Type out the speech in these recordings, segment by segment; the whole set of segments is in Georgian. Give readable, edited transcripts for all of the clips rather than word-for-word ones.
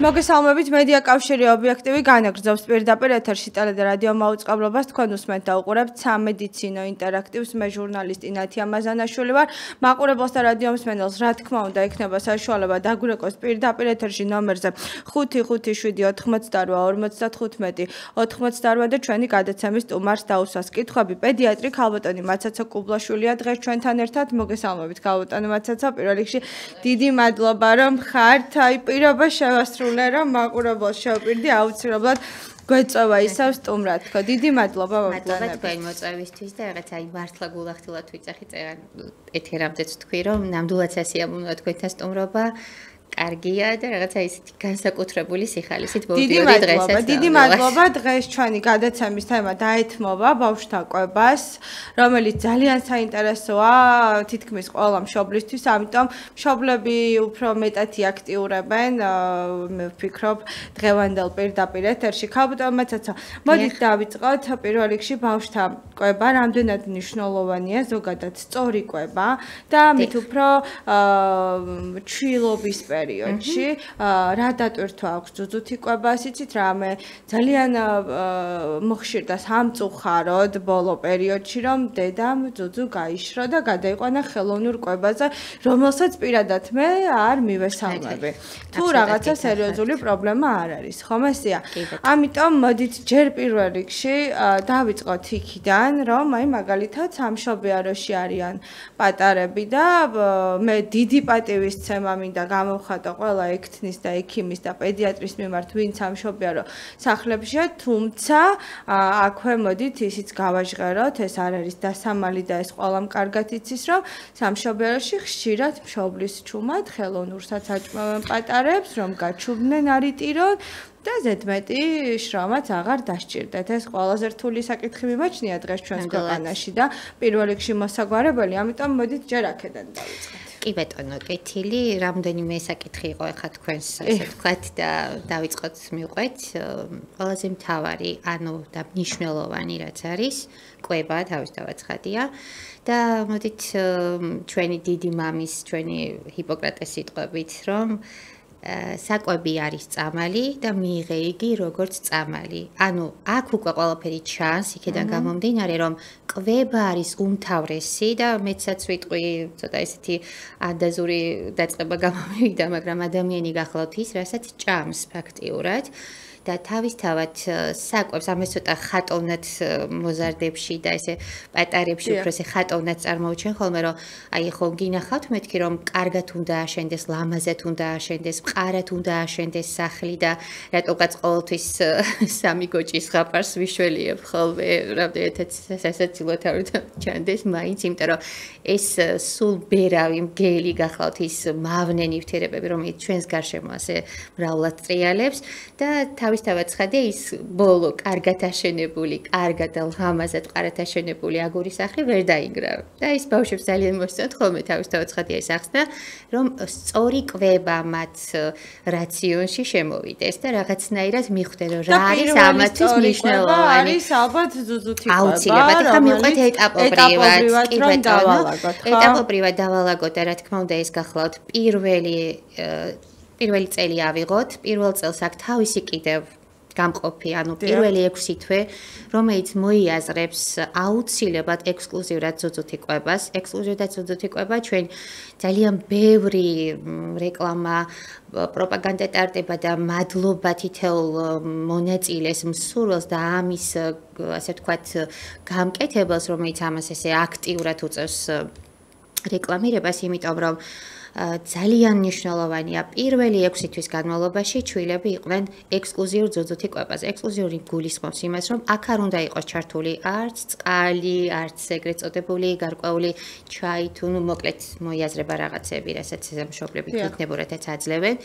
მოგესალმებით მედია კავშირი ობიექტივი განაგრძობს პირდაპირ ეთერში ტელე და რადიო მაუწყებლობას თქვენ უსმენთ და უყურებთ სამედიცინო ინტერაქტივს მე ჟურნალისტი ნათია მაზანაშვილი ვარ მაყურებელს და რადიო მსმენელს რა თქმა უნდა ექნება საშუალება დაგვირეკოს პირდაპირ ეთერში ნომერზე 557-95-55 და ჩვენი გადაცემის სტუმარს დაუსვას კითხვები პედიატრი ქალბატონი მაცაცა კუბლაშვილია დღეს ჩვენთან ერთად მოგესალმებით ქალბატონი მაცაცა პირველ რიგში დიდი მადლობა რომ ხართ აი პირობა შევასრულე რომ მაყურებელს შევპირდი აუცილებლად გვეწევა ისევ სტუმრად თქო დიდი მადლობა მადლობა თქვენი მოწვევისთვის და რაღაც აი მართლა გულახდილად ვიწახი წერან ეთერამდეც თქვი რომ ნამდვილად სასიამოვნოა თქვენთან სტუმრობა კარგია და რაღაცა ისეთი განსაკუთრებული სიხალისით მოვდიოდი დღესაც. დიდი მადლობა დღეს ჩვენი გადაცემის თემა დაეთმობა ბავშვთა კვებას, რომელიც ძალიან საინტერესოა თითქმის ყველა მშობლისთვის, ამიტომ მშობლები უფრო მეტად აქტიურებენ, მე ვფიქრობ დღევანდელ პირდაპირ ეთერში. ქალბატონ მაცაცა, მოდით დავიწყოთ პირველ რიგში ბავშვთა კვება, რამდენად მნიშვნელოვანია ზოგადად სწორი კვება და მით უფრო ჩვილობის პერიოდში რა დატვირთვა აქვს ძუძუთი კვებას იცით რა მე ძალიან მოხშირდა სამწუხაროდ ბოლო პერიოდში რომ დედამ ძუძუ გაიშრო და გადაიყვანა ხელოვნურ კვებაზე რომელსაც პირადად მე არ მივესალმები თუ რაღაცა სერიოზული პრობლემა არ არის ხომ ესეა ამიტომ მოდით ჯერ პირველ რიგში დავიწყოთ იქიდან რომ აი მაგალითად სამშობიაროში არიან პატარები და მე დიდი პატივისცემა მინდა გამოვხატო ყველა ექთნის და ექიმის და პედიატრის მიმართ ვინც სამშობიარო სახლებშია თუმცა აქვე მოდით ისიც გავაჟღეროთ ეს არ არის დასამალი და ეს ყველამ კარგად იცის რომ სამშობიაროში ხშირად მშობლის ჩუმად ხელოვნურსაც აჭმევენ პატარებს რომ გაჩუბდნენ არიტირონ და ზედმეტი შრომაც აღარ დასჭირდეთ. ეს ყველაზე რთული საკითხი მიმაჩნია დღეს ჩვენს ქვეყანაში და პირველ რიგში მოსაგვარებელი, ამიტომ მოდით ჯერ აქედან დავიწყოთ. კი ბატონო, კეთილი, რამდენიმე საკითხი იყო ახლა თქვენს, ასე ვთქვათ და დავიწყოთ მივყვეთ. ყველაზე მთავარი, ანუ და მნიშვნელოვანი რაც არის, კვება თავისთავად ცხადია და მოდით ჩვენი დიდი მამის, ჩვენი ჰიპოკრატეს სიტყვებით, რომ საკვები არის წამალი და მიიღე იგი როგორც წამალი. ანუ აქ უკვე ყველაფერი ჩანს, იქიდან გამომდინარე, რომ კვება არის უმთავრესი და მეცაც ვიტყვი, ცოტა ესეთი ანდაზური დაწყება გამომივიდა, მაგრამ ადამიანი გახლავთ ის, რასაც ჭამს ფაქტიურად. და თავისთავად საკვებს ამას ცოტა ხატოვნად მოზარდებში და ესე პატარებში უფრო ესე ხატოვნად წარმოუჩენ ხოლმე რომ აი ხო გინახავთ მეთქი რომ კარგად უნდა აშენდეს, ლამაზად უნდა აშენდეს, მყარად უნდა აშენდეს სახლი და რატოღაც ყოველთვის სამი გოჭის ხაპარს ვიშველიებ ხოლმე რამდენადაც სასაცილოდ არ უნდა ჩანდეს მაინც იმიტომ რომ ეს სულ ბერავი მგელი გახლავთ ის მავნე ნივთიერებები რომელიც ჩვენს გარშემო ასე მრავლად ტრიალებს და თავისთავად ცხადია ის ბოლო კარგად აშენებული, კარგად და ლამაზად მყარად აშენებული აგურის სახლი ვერ დაინგრა. და ის ბავშვებს ძალიან მოსწონთ ხოლმე თავისთავად ცხადია ის ახსნა, რომ სწორი კვება მათ რაციონში შემოვიდეს და რაღაცნაირად მიხვდნენ რომ რა არის ამათთვის მნიშვნელოვანი. არის ალბათ ძუძუთი კვება. აუცილებლად ახლა მივყვეთ ეტაპობრივად, კი ბატონო. ეტაპობრივად დავალაგოთ და რა თქმა უნდა ეს გახლავთ პირველი წელი ავიღოთ, პირველ წელს აქ თავისი კიდევ გამყოფი, ანუ პირველი 6 თვე, რომელიც მოიაზრებს აუცილებლად ექსკლუზიურად ძუძუთი კვებას. ექსკლუზიურად ძუძუთი კვება ჩვენ ძალიან ბევრი რეკლამა, პროპაგანდა ტარდება და მადლობა თითოეულ მონაწილეს, მსურველს და ამის ასე ვთქვათ გამკეთებელს, რომელიც ამას ესე აქტიურად უწევს რეკლამირებას, იმიტომ რომ ძალიან მნიშვნელოვანია პირველი 6 თვის განმავლობაში ჩვილები იყვნენ ექსკლუზიურ ძუძუთი კვებაზე. ექსკლუზიური გულისხმობს იმას, რომ აქ არ უნდა იყოს ჩართული არც წყალი, არც ეგრეთ წოდებული გარკვეული ჩაი თუ მოკლედ მოიაზრება რაღაცები, რასაც მშობლები იქნებურათაც აძლევენ.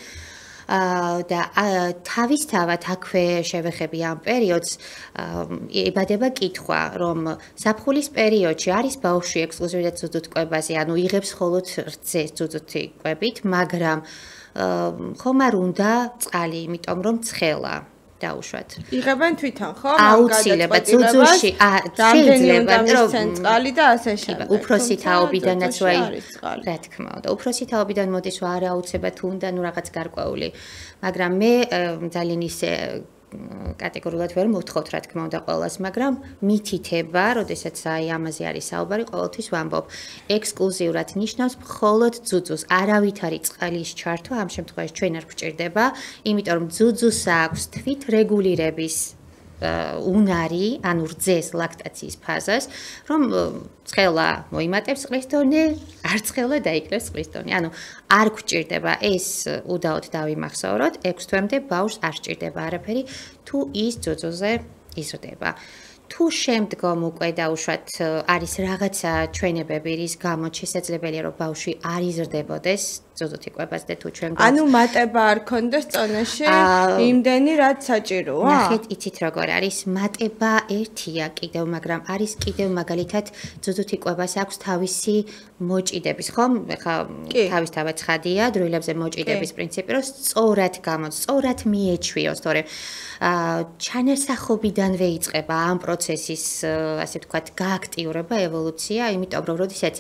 და თავისთავად აქვე შევეხები ამ პერიოდს იბადება კითხვა, რომ ზაფხულის პერიოდში არის ბავშვი ექსკლუზიურად ძუძუთ კვებაზე, ანუ იღებს მხოლოდ რძეს ძუძუთი კვებით, მაგრამ ხომ არ უნდა წყალი, იმიტომ რომ ცხელა. დაუშვათ. იღებენ თვითონ, ხო? აუცილებლად ძუძუში, შეიძლება რომ წყალი და ასე შემდეგ. უფროსი თაობიდანაც ვაი, რა თქმა უნდა, უფროსი თაობიდან მოდის არა აუცილებლად უნდა ნუ რაღაც გარკვეული, მაგრამ მე ძალიან ისე კატეგორიულად ვერ მოვთხოვთ რა თქმა უნდა ყველას, მაგრამ მითითება, როდესაც აი ამაზე არის საუბარი, ყოველთვის ვამბობ, ექსკლუზიურად ნიშნავს მხოლოდ ძუძუს, არავითარი წყლის ჩართვა ამ შემთხვევაში ჩვენ არ გვჭირდება, იმიტომ რომ ძუძუს აქვს თვით რეგულირების უნარი, ანუ რძეს ლაქტაციის ფაზას, რომ ცხელა მოიმატებს წყლის დონე, არ ცხელა დაიკლებს წყლის დონე. ანუ არ გვჭირდება ეს უდაოდ დავიმახსოვროთ, 6 თვემდე ბავშვს არ სჭირდება არაფერი, თუ ის ძუძუზე იზრდება. თუ შემდგომ უკვე დაუშვათ არის რაღაცა ჩვენებები, რის გამოც შესაძლებელია რომ ბავშვი არ იზრდებოდეს ძუძუთი კვებაზე თუ ჩვენ ანუ მატება არ ქონდეს წონაში იმდენი რაც საჭიროა? ნახეთ, იცით როგორ არის, მატება ერთია კიდევ, მაგრამ არის კიდევ მაგალითად ძუძუთი კვებას აქვს თავისი მოჭიდების, ხომ? ეხლა თავისთავად ცხადია, დროილებზე მოჭიდების პრინციპი, რომ სწორად მიეჩვიოს, თორემ ჩანერსახობიდანვე იწყება ამ პროცესის, ასე ვთქვათ, გააქტიურება, ევოლუცია, იმიტომ რომ როდესაც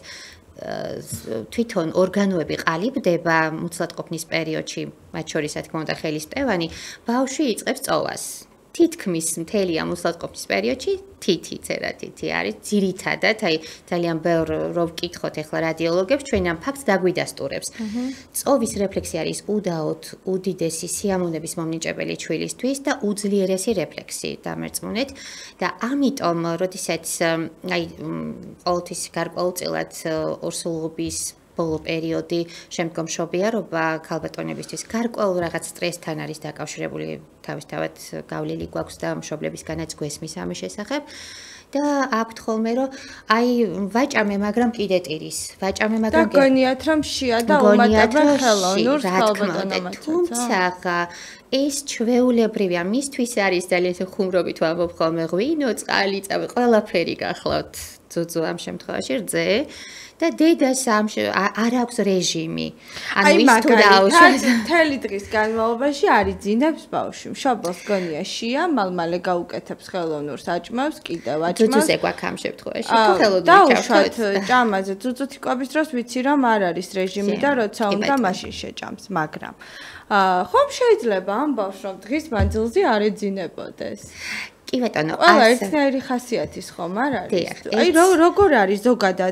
თვითონ ორგანოები ყალიბდება მუცლადყოფნის პერიოდში, მათ შორის რა თქმა უნდა ხელის ტევანი, ბავშვი იწყებს წოვას. თითქმის მთელი ამ მუცლადყოფნის პერიოდში თითი არის ძირითადად, აი ძალიან ბევრ რო ვკითხოთ ახლა რადიოლოგებს, ჩვენ ამ ფაქტს დაგვიდასტურებს. წოვის რეფლექსი არის უდაოდ უდიდესი სიამოვნების მომნიჭებელი ჩვილისთვის და უძლიერესი რეფლექსი დამერწმუნეთ და ამიტომ, როდესაც აი ყოველთვის გარკვეულწილად ორსულობის ბოლო პერიოდი, შემდგომ მშობიარობა ქალბატონებისთვის გარკვეულ რაღაც სტრესთან არის დაკავშირებული, თავისთავად გავლილი გვაქვს და მშობლებისგანაც გვესმის ამის შესახებ. და აქვთ ხოლმე რომ აი ვაჭამე, მაგრამ კიდე ტირის. ვაჭამე, მაგრამ და გონიათ რომ შია და უმატებენ ხელოვნურს ქალბატონებსაც. თუმცა ეს ჩვეულებრივია, მისთვის არის ძალიან ხუმრობით ვამბობ ხოლმე ღვინო, წყალი, წავი, ყველაფერი გახლავთ ძუძუ ამ შემთხვევაში რძე. და დედას არ აქვს რეჟიმი. ანუ ის თუ დაუშვათ მთელი დღის განმავლობაში არიძინებს ბავშვი. მშობელს გონია შია, მალ-მალე გაუკეთებს ხელოვნურს, აჭმავს, კიდევ აჭმავს. ძუძუზე გვაქვს ამ შემთხვევაში. თუ ხელოვნური დაუშვათ ჭამაზე, ძუძუთი კვების დროს ვიცი რომ არ არის რეჟიმი და როცა უნდა მაშინ შეჭამს, მაგრამ ხომ შეიძლება ამ ბავშვს რომ დღის მანძილზე არ ეძინებოდეს? კი ბატონო, ყველა ერთნაირი ხასიათის ხომ არ არის? აი როგორ არის ზოგადად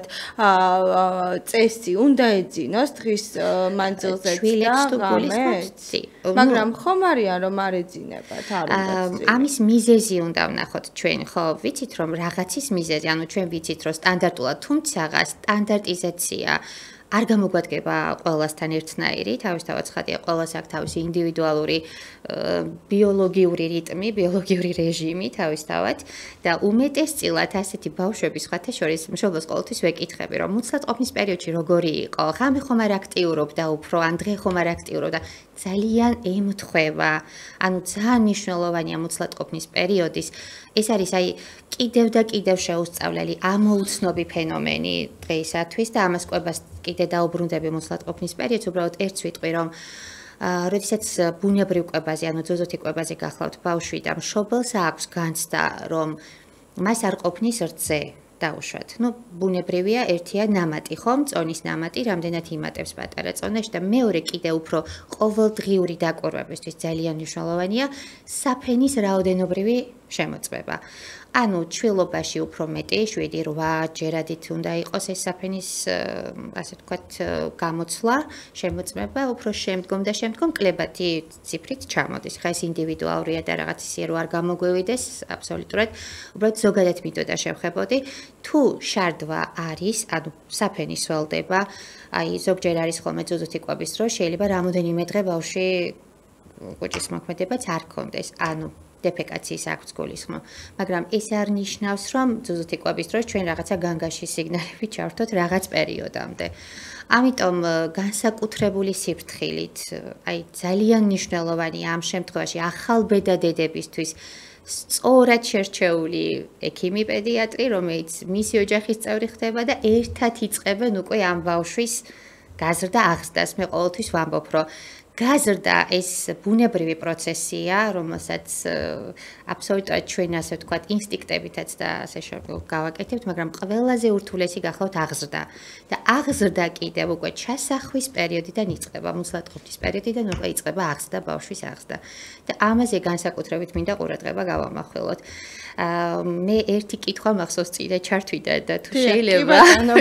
წესი, უნდა ეძინოს დღის მანძილზე და ღამეს? მაგრამ ხომ არიან რომ არ ეძინებათ, არ უნდა. ამის მიზეზი უნდა ვნახოთ ჩვენ, ხო, ვიცით რომ რაღაცის მიზეზი, ანუ ჩვენ ვიცით რომ სტანდარტულად, თუმცა სტანდარტიზაცია არ გამოგვადგება ყველასთან ერთნაირი, თავისთავად ცხადია, ყველას აქვს თავისი ინდივიდუალური ბიოლოგიური რიტმი, ბიოლოგიური რეჟიმი თავისთავად და უმეტესწილად ასეთი ბავშვების სხვათა შორის მშობელს ყოველთვის ვეკითხები, რომ მუცლადყოფნის პერიოდში როგორი იყო, ღამე ხომ არ აქტიურობდა უფრო, ან დღე ხომ არ აქტიურობდა, ძალიან ემთხვევა. ანუ ძალიან მნიშვნელოვანია მუცლადყოფნის პერიოდის. ეს არის აი კიდევ და კიდევ შეუსწავლელი ამოუცნობი ფენომენი დღეისათვის და ამას კვებას კიდე დაუბრუნდები მუცლადყოფნის პერიოდს, უბრალოდ ერთს ვიტყვი, რომ როდესაც ბუნებრივ კვებაზე, ანუ ძუძუთი კვებაზე გახლავთ ბავშვი და მშობელს აქვს განცდა, რომ მას არ ყოფნის რძე დაუშვათ. ნუ ბუნებრივია, ერთია ნამატი, ხომ? წონის ნამატი, რამდენად იმატებს პატარა წონაში და მეორე კიდე უფრო ყოველდღიური დაკვირვებისთვის ძალიან მნიშვნელოვანია საფენის რაოდენობრივი შემოწმება. ანუ ჩვილობაში უფრო მეტი 7-8 ჯერადით უნდა იყოს ეს საფენის, ასე ვთქვათ, გამოცვლა, შემოწმება, უფრო შემდგომ კლებათი ციფრით ჩამოდის. ხა ეს ინდივიდუალურია და რაღაც ისე რო არ გამოგვევიდეს, აბსოლუტურად, უბრალოდ ზოგადად მითოდა შევხებოდი, თუ შარდვა არის, ანუ საფენი სველდება, აი ზოგჯერ არის ხოლმე ძუძუთი კვების დროს, შეიძლება რამოდენიმე დღე ბავშვი კუჭის მოქმედებაც არ ქონდეს, ანუ დეფეკაციის აქვს გულისხმო, მაგრამ ეს არ ნიშნავს, რომ ძუძუთი კვების დროს ჩვენ რაღაცა განგაში სიგნალები ჩავთოთ რაღაც პერიოდამდე. ამიტომ განსაკუთრებული სიფრთხილით, აი ძალიან მნიშვნელოვანია ამ შემთხვევაში ახალბედა დედებისთვის სწორად შერჩეული ექიმი პედიატრი, რომელიც მისი ოჯახის წევრი ხდება და ერთად იწყებენ უკვე ამ ბავშვის გაზრდა აღზრდას. მე ყოველთვის ვამბობ, რომ გაზრდა ეს ბუნებრივი პროცესია, რომელსაც აბსოლუტურად ჩვენ ასე ვთქვათ, ინსტინქტებითაც და ასე შევ გავაკეთებთ, მაგრამ ყველაზე ურთულესი გახლავთ აღზრდა. და აღზრდა კიდევ უკვე ჩასახვის პერიოდიდან იწყება, მუცლადყოფნის პერიოდიდან უკვე იწყება აღზრდა, ბავშვის აღზრდა. და ამაზე განსაკუთრებით მინდა ყურადღება გავამახვილოთ. მე ერთი კითხვა მახსოვს წინ ჩართვიდა და თუ შეიძლება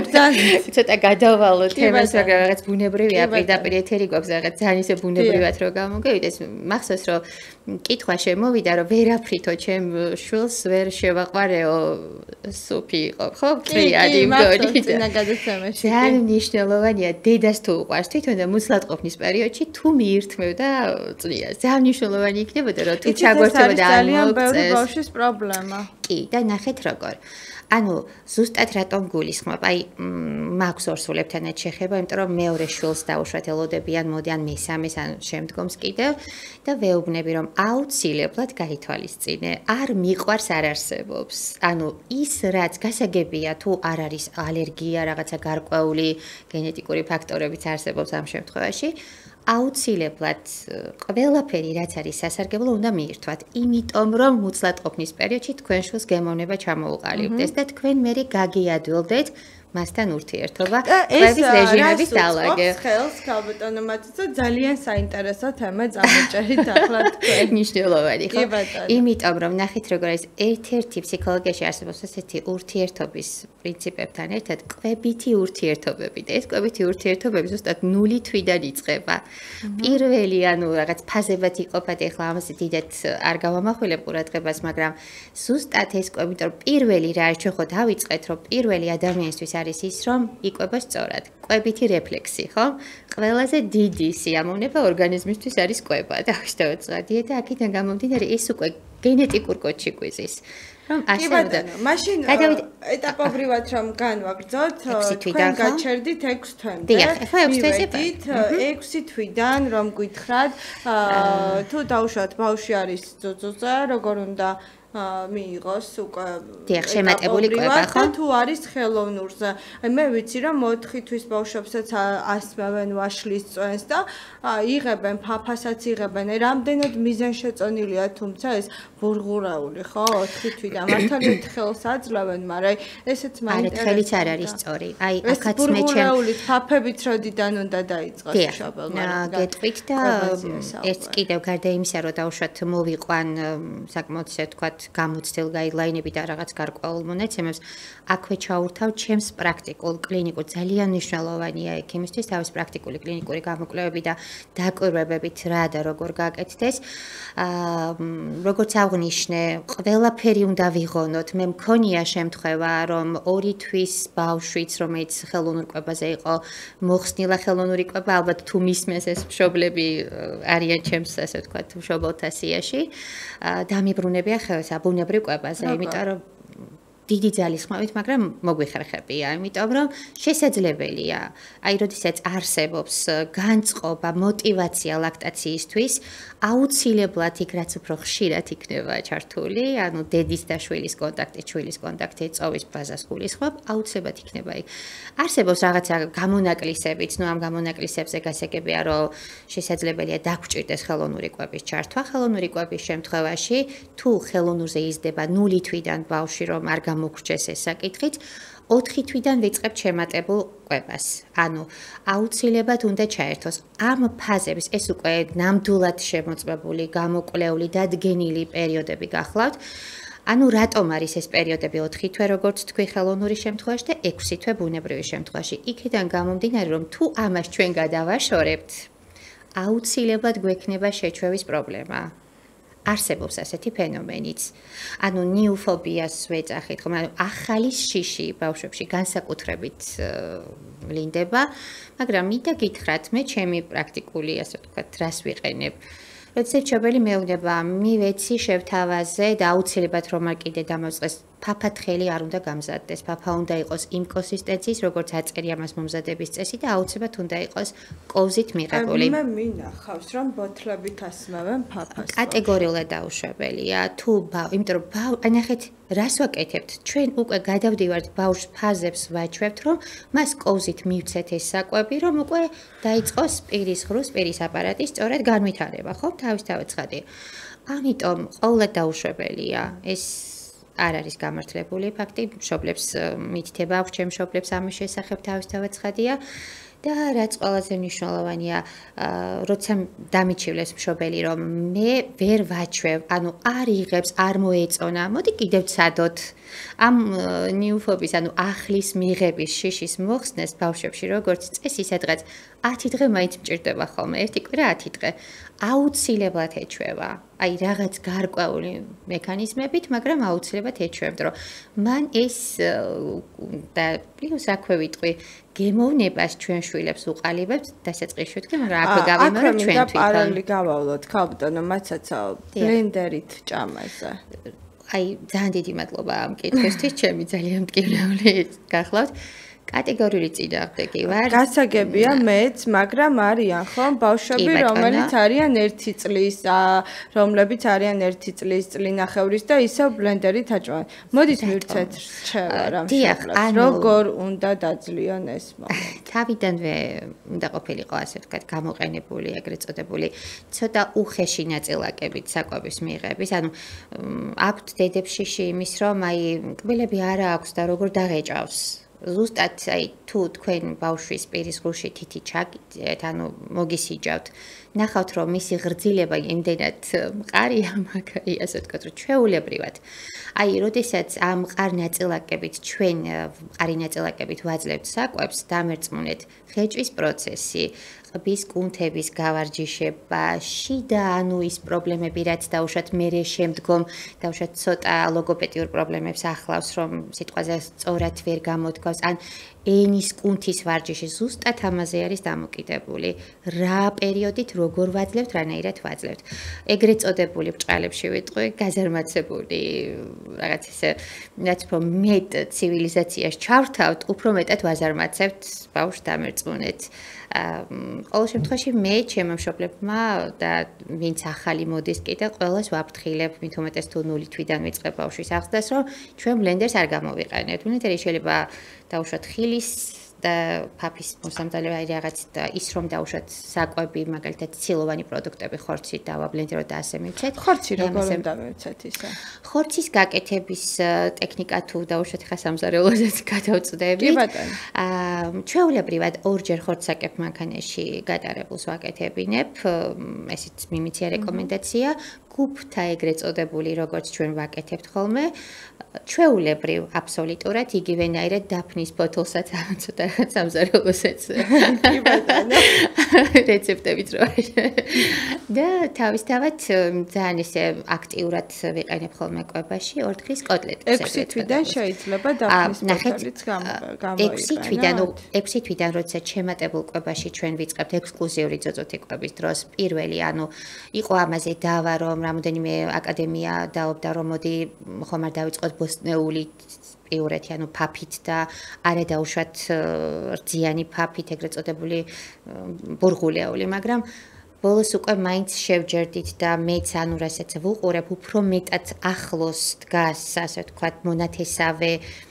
ცოტა გადავალოთ თემას, მაგრამ რაღაც ბუნებრივია, პირდაპირ ეთერი გვაქვს რაღაც ძალიან ისე ბუნებრივად რომ გამოგივიდეს. მახსოვს რომ კითხვა შემოვიდა რომ ვერაფრითო ჩემ შვილს ვერ შევაყვარეო სუფი იყო, ხო? ფრიადი მგონი. ძალიან მნიშვნელოვანია დედას თუ უყვარს თვითონ და მუცლადყოფნის პერიოდში თუ მიირთმევდა წვიას. ძალიან მნიშვნელოვანი იქნებოდა რომ თუ ჩაგვერთებოდა ძალიან ბევრი ბავშვის პრობლემა. კი, და ნახეთ როგორ. ანუ ზუსტად რატომ გულისხმობ? აი, მაქვს ორსულებთანაც შეხება, იმიტომ რომ მეორე შვილს დაუშვათ ელოდებიან, მოდიან მესამეს ან შემდგომს კიდევ და ვეუბნები რომ აუცილებლად გაითვალისწინე. არ მიყვარს არ არსებობს. ანუ ის რაც გასაგებია თუ არ არის ალერგია, რაღაცა გარკვეული გენეტიკური ფაქტორებიც არსებობს ამ შემთხვევაში, აუცილებლად ყველაფერი რაც არის სასარგებლო უნდა მიირთვათ, იმიტომ რომ მუცლადყოფნის პერიოდში თქვენ შვილს გემოვნება ჩამოუყალიბდეს და თქვენ მერე გაგიადვილდეთ მასთან ურთიერთობა, კვების რეჟიმების დალაგე. ხელს ქალბატონო მათიცო ძალიან საინტერესო თემა წამოჭერით ახლა თქვენ. მნიშვნელოვანი ხო? იმიტომ რომ ნახეთ როგორ არის ერთ-ერთი ფსიქოლოგიაში არსებობს ესეთი ურთიერთობის პრინციპებთან ერთად კვებითი ურთიერთობები და ეს კვებითი ურთიერთობები ზუსტად 0 თვიდან იწყება. პირველი ანუ რაღაც ფაზებად იყოფათ, ეხლა ამაზე დიდად არ გავამახვილებ ყურადღებას, მაგრამ ზუსტად ეს კვებით რომ პირველი რა ჩვენ ხო დავიწყეთ რომ პირველი ადამიანისთვის არის ის რომ იკვება სწორად. კვებითი რეფლექსი, ხო? ყველაზე დიდი სიამოვნება ორგანიზმისთვის არის კვება. დავიწყოთ დიეტა, აქედან გამომდინარე ეს უკვე გენეტიკურ კოდში გვიზის. რომ ასე უნდა. მაშინ ეტაპობრივად რომ განვაგრძოთ, თქვენ გაჩერდით 6 თვემდე. დიახ, ხო 6 თვეზე. 6 თვიდან რომ გითხრათ, თუ დაუშვათ ბავშვი არის ძუძუზე, როგორ უნდა მიიღოს უკვე შემატებული კვება ხო? თუ არის ხელოვნურზე. მე ვიცი რომ 4 თვის ბავშვებსაც ასმევენ ვაშლის წვენს და იღებენ ფაფასაც იღებენ. რამდენად მიზანშეწონილია თუმცა ეს ბურღურაული ხო? 4 თვიდან მართალია ხელს აძლევენ, მაგრამ ესეც მაინტერესებს. ხელიც არ არის სწორი. აი აქაც მე ბურღურაული ფაფებით როდიდან უნდა დაიწყოს შაბელმა. გეტყვით და ეს კიდევ გარდა იმისა რომ დავუშვათ მოვიყვან საკმაოდ ისე ვთქვათ გამოცდილ გაიდლაინები და რაღაც გარკვეულ მონაცემებს აქვე ჩაურთავ ჩემს პრაქტიკულ კლინიკურ ძალიან მნიშვნელოვანია ექიმისთვის თავის პრაქტიკული კლინიკური გამოკვლევები და დაკვირვებებით რა და როგორ გააკეთდეს. როგორც აღნიშნე, ყველაფერი უნდა ვიღონოთ. მე მქონია შემთხვევა, რომ 2 თვის ბავშვიც, რომელიც ხელოვნურ კვებაზე იყო, მოხსნილა ხელოვნური კვება, ალბათ თუ მისმეს ეს მშობლები არიან ჩემს ასე ვთქვათ მშობელთა სიაში. დამიბრუნებია ხელს ბუნებრივ კვებაზე, იმიტომ რომ დიდი ძალისხმევით, მაგრამ მოგვიხერხებია, იმიტომ რომ შესაძლებელია. აი, როდესაც არსებობს განწყობა, мотиваცია ლაქტაციისთვის, აუცილებლად იქ რაც უფრო ხშირად იქნება ჩართული, ანუ დედის და შვილის კონტაქტი, შვილის კონტაქტი წოვის ფაზას გულისხმობ, აუცილებლად იქნება იქ. არსებობს რაღაცა გამონაკლისებიც, ნუ ამ გამონაკლისებზე გასაგებია, რომ შესაძლებელია დაგვჭირდეს ხელოვნური კვების ჩართვა. ხელოვნური კვების შემთხვევაში, თუ ხელოვნურზე იზრდება 0 თვიდან ბავშვი რომ არ მოგრჩეს ეს საკითხიც 4 თვიდან ვიწყებთ შემატებულ კვებას. ანუ აუცილებლად უნდა ჩაერთოს ამ ფაზების ეს უკვე ნამდვილად შემოწმებული, გამოკვლეული, დადგენილი პერიოდები გახლავთ. ანუ რატომ არის ეს პერიოდები 4 თვე როგორც თქვი ხელოვნური შემთხვევაში და 6 თვე ბუნებრივი შემთხვევაში. იქიდან გამომდინარე რომ თუ ამას ჩვენ გადავაშორებთ, აუცილებლად გვექნება შეჩვევის პრობლემა. არსებობს ასეთი ფენომენიც. ანუ ნიუფობიას ვეძახით, ხომ? ანუ ახალი შიში ბავშვებში განსაკუთრებით ვლინდება, მაგრამ მინდა გითხრათ, მე ჩემი პრაქტიკული, ასე ვთქვათ, რას ვიყენებ. როდესაც მშობელი მეუბნება, მივეცი შევთავაზე და აუცილებლად რომ არ კიდე დამოწყეს ფაფათხელი არ უნდა გამზადდეს. ფაფა უნდა იყოს იმ კონსისტენციის, როგორც აწერია მას მომზადების წესი და აუცილებლად უნდა იყოს კოვზით მიღებული. მე მინახავს, რომ ბოთლებით ასმევენ ფაფას. კატეგორიულად დაუშვებელია. თუ იმიტომ რომ ნახეთ, რას ვაკეთებთ? ჩვენ უკვე გადავდივართ ბავშვს ფაზებს ვაჩვევთ, რომ მას კოვზით მივცეთ ეს საკვები, რომ უკვე დაიწყოს პირის ღრუს, პირის აპარატის სწორად განვითარება, ხო? თავისთავად ცხადია. ამიტომ ყოველად დაუშვებელია. ეს არ არის გამართლებული ფაქტი, მშობლებს მითითება აქვს ჩემ მშობლებს ამის შესახებ თავისთავად ცხადია. და რაც ყველაზე მნიშვნელოვანია, როცა დამიჩივლეს მშობელი, რომ მე ვერ ვაჩვევ, ანუ არ იღებს, არ მოეწონა, მოდი კიდევ ცადოთ. ამ ნიუფობის, ანუ ახლის მიღების შიშის მოხსნეს ბავშვებში, როგორც წესი, სადღაც 10 დღე მაინც მჭირდება ხოლმე, ერთი კვირა 10 დღე. აუცილებლად ეჩვევა. აი რაღაც გარკვეული მექანიზმებით, მაგრამ აუცილებლად ეჩვევთ, რომ მან ეს და პლუს აქვე ვიტყვი, გემოვნებას ჩვენ შვილებს უყალიბებთ, დასაწყისში ვთქვი, მაგრამ აქვე გავიმეორე ჩვენ თვითონ. და პარალელი გავავლოთ, ქალბატონო, მაცაცა ბლენდერით ჭამაზე. აი, ძალიან დიდი მადლობა ამ კითხვისთვის, ჩემი ძალიან მტკივნეული გახლავთ. კატეგორიული წინააღმდეგი ვარ. გასაგებია მეც, მაგრამ არიან ხომ ბავშვები, რომელიც არიან 1 წლის, რომლებიც არიან 1 წლის წლინახევრის და ისევ ბლენდერით აჭმევენ. მოდით მივცეთ რჩევა რამ შეგვიძლია. როგორ უნდა დაძლიონ ეს მომენტი? თავიდანვე უნდა ყოფილიყო ასე ვთქვათ, გამოყენებული, ეგრეთ წოდებული, ცოტა უხეში ნაწილაკებით საკვების მიღების. ანუ აქვთ დედებში იმის, რომ აი კბილები არა აქვს და როგორ დაღეჭავს. ზუსტად აი თუ თქვენ ბავშვის პირის ღრუში თითი ჩაგიძეთ, ანუ მოგისიჯავთ, ნახავთ რომ მისი ღრძილება იმდენად მყარია, მაგარი ასე ვთქვათ, რომ ჩვეულებრივად. აი, როდესაც ამ მყარ ნაწილაკებით ჩვენ მყარი ნაწილაკებით ვაძლევთ საკვებს, დამერწმუნეთ ხეჭვის პროცესი, ყბის კუნთების გავარჯიშება, შიდა ანუ ის პრობლემები, რაც დაუშვათ მერე შემდგომ, დაუშვათ ცოტა ლოგოპედიურ პრობლემებს ახლავს, რომ სიტყვაზე სწორად ვერ გამოდგავს, ან ენის კუნთის ვარჯიში ზუსტად ამაზე არის დამოკიდებული. რა პერიოდით როგორ ვაძლევთ, რანაირად ვაძლევთ. ეგრეთ წოდებული ბრჭყალებში ვიტყვი, გაზარმაცებული რაღაც ესე, რაც უფრო მეტ ცივილიზაციაში ჩავრთავთ, უფრო მეტად ვაზარმაცებთ ბავშვს დამერწმუნეთ. ყოველ შემთხვევაში მე ჩემო მშობლებმა და ვინც ახალი მოდის კიდე ყველას ვაფრთხილებ, მით უმეტეს თუ 0 თვიდან ვიწყებ ბავშვის აღზრდას, რომ ჩვენ ბლენდერს არ გამოვიყენებთ. ბლენდერი შეიძლება დაუშვათ ხილის და ფაფის მოსამზადებელი აი რაღაც და ის რომ დაუშვათ საკვები, მაგალითად ცილოვანი პროდუქტები ხორცით დავაბლენდეროთ და ასე მივცეთ. ხორცი როგორ უნდა მივცეთ ისე? ხორცის გაკეთების ტექნიკა თუ დაუშვათ ხა სამზარეულოზეც გადავწდებით. კი ბატონო. ჩვეულებრივად ორჯერ ხორცსაკებ მანქანაში გატარებულს ვაკეთებინებ. ესეც მიმიცია რეკომენდაცია. გუფთა ეგრეთ წოდებული, როგორც ჩვენ ვაკეთებთ ხოლმე, ჩვეულებრივ აბსოლუტურად იგივენაირად დაფნის ბოთლსაც ცოტა სამზარეულოსაც. კი ბატონო. რეცეპტებით რო არის. და თავისთავად ძალიან ისე აქტიურად ვიყენებ ხოლმე კვებაში 4 დღის კოტლეტებს. 6 თვიდან შეიძლება დაფნის ბოთლიც გამოიყენო. 6 თვიდან როცა ჩემატებულ კვებაში ჩვენ ვიწყებთ ექსკლუზიური ძოძოთი კვების დროს, პირველი, ანუ იყო ამაზე დავა, რომ რამოდენიმე აკადემია დაობდა, რომ მოდი ხომ არ დავიწყოთ ბოსტნეული პიურეთი, ანუ ფაფით და არა დაუშვათ რძიანი ფაფით, ეგრეთ წოდებული ბურღულეული, მაგრამ ბოლოს უკვე მაინც შევჯერდით და მეც ანუ რასაც ვუყურებ, უფრო მეტად ახლოს დგას, ასე ვთქვათ, მონათესავე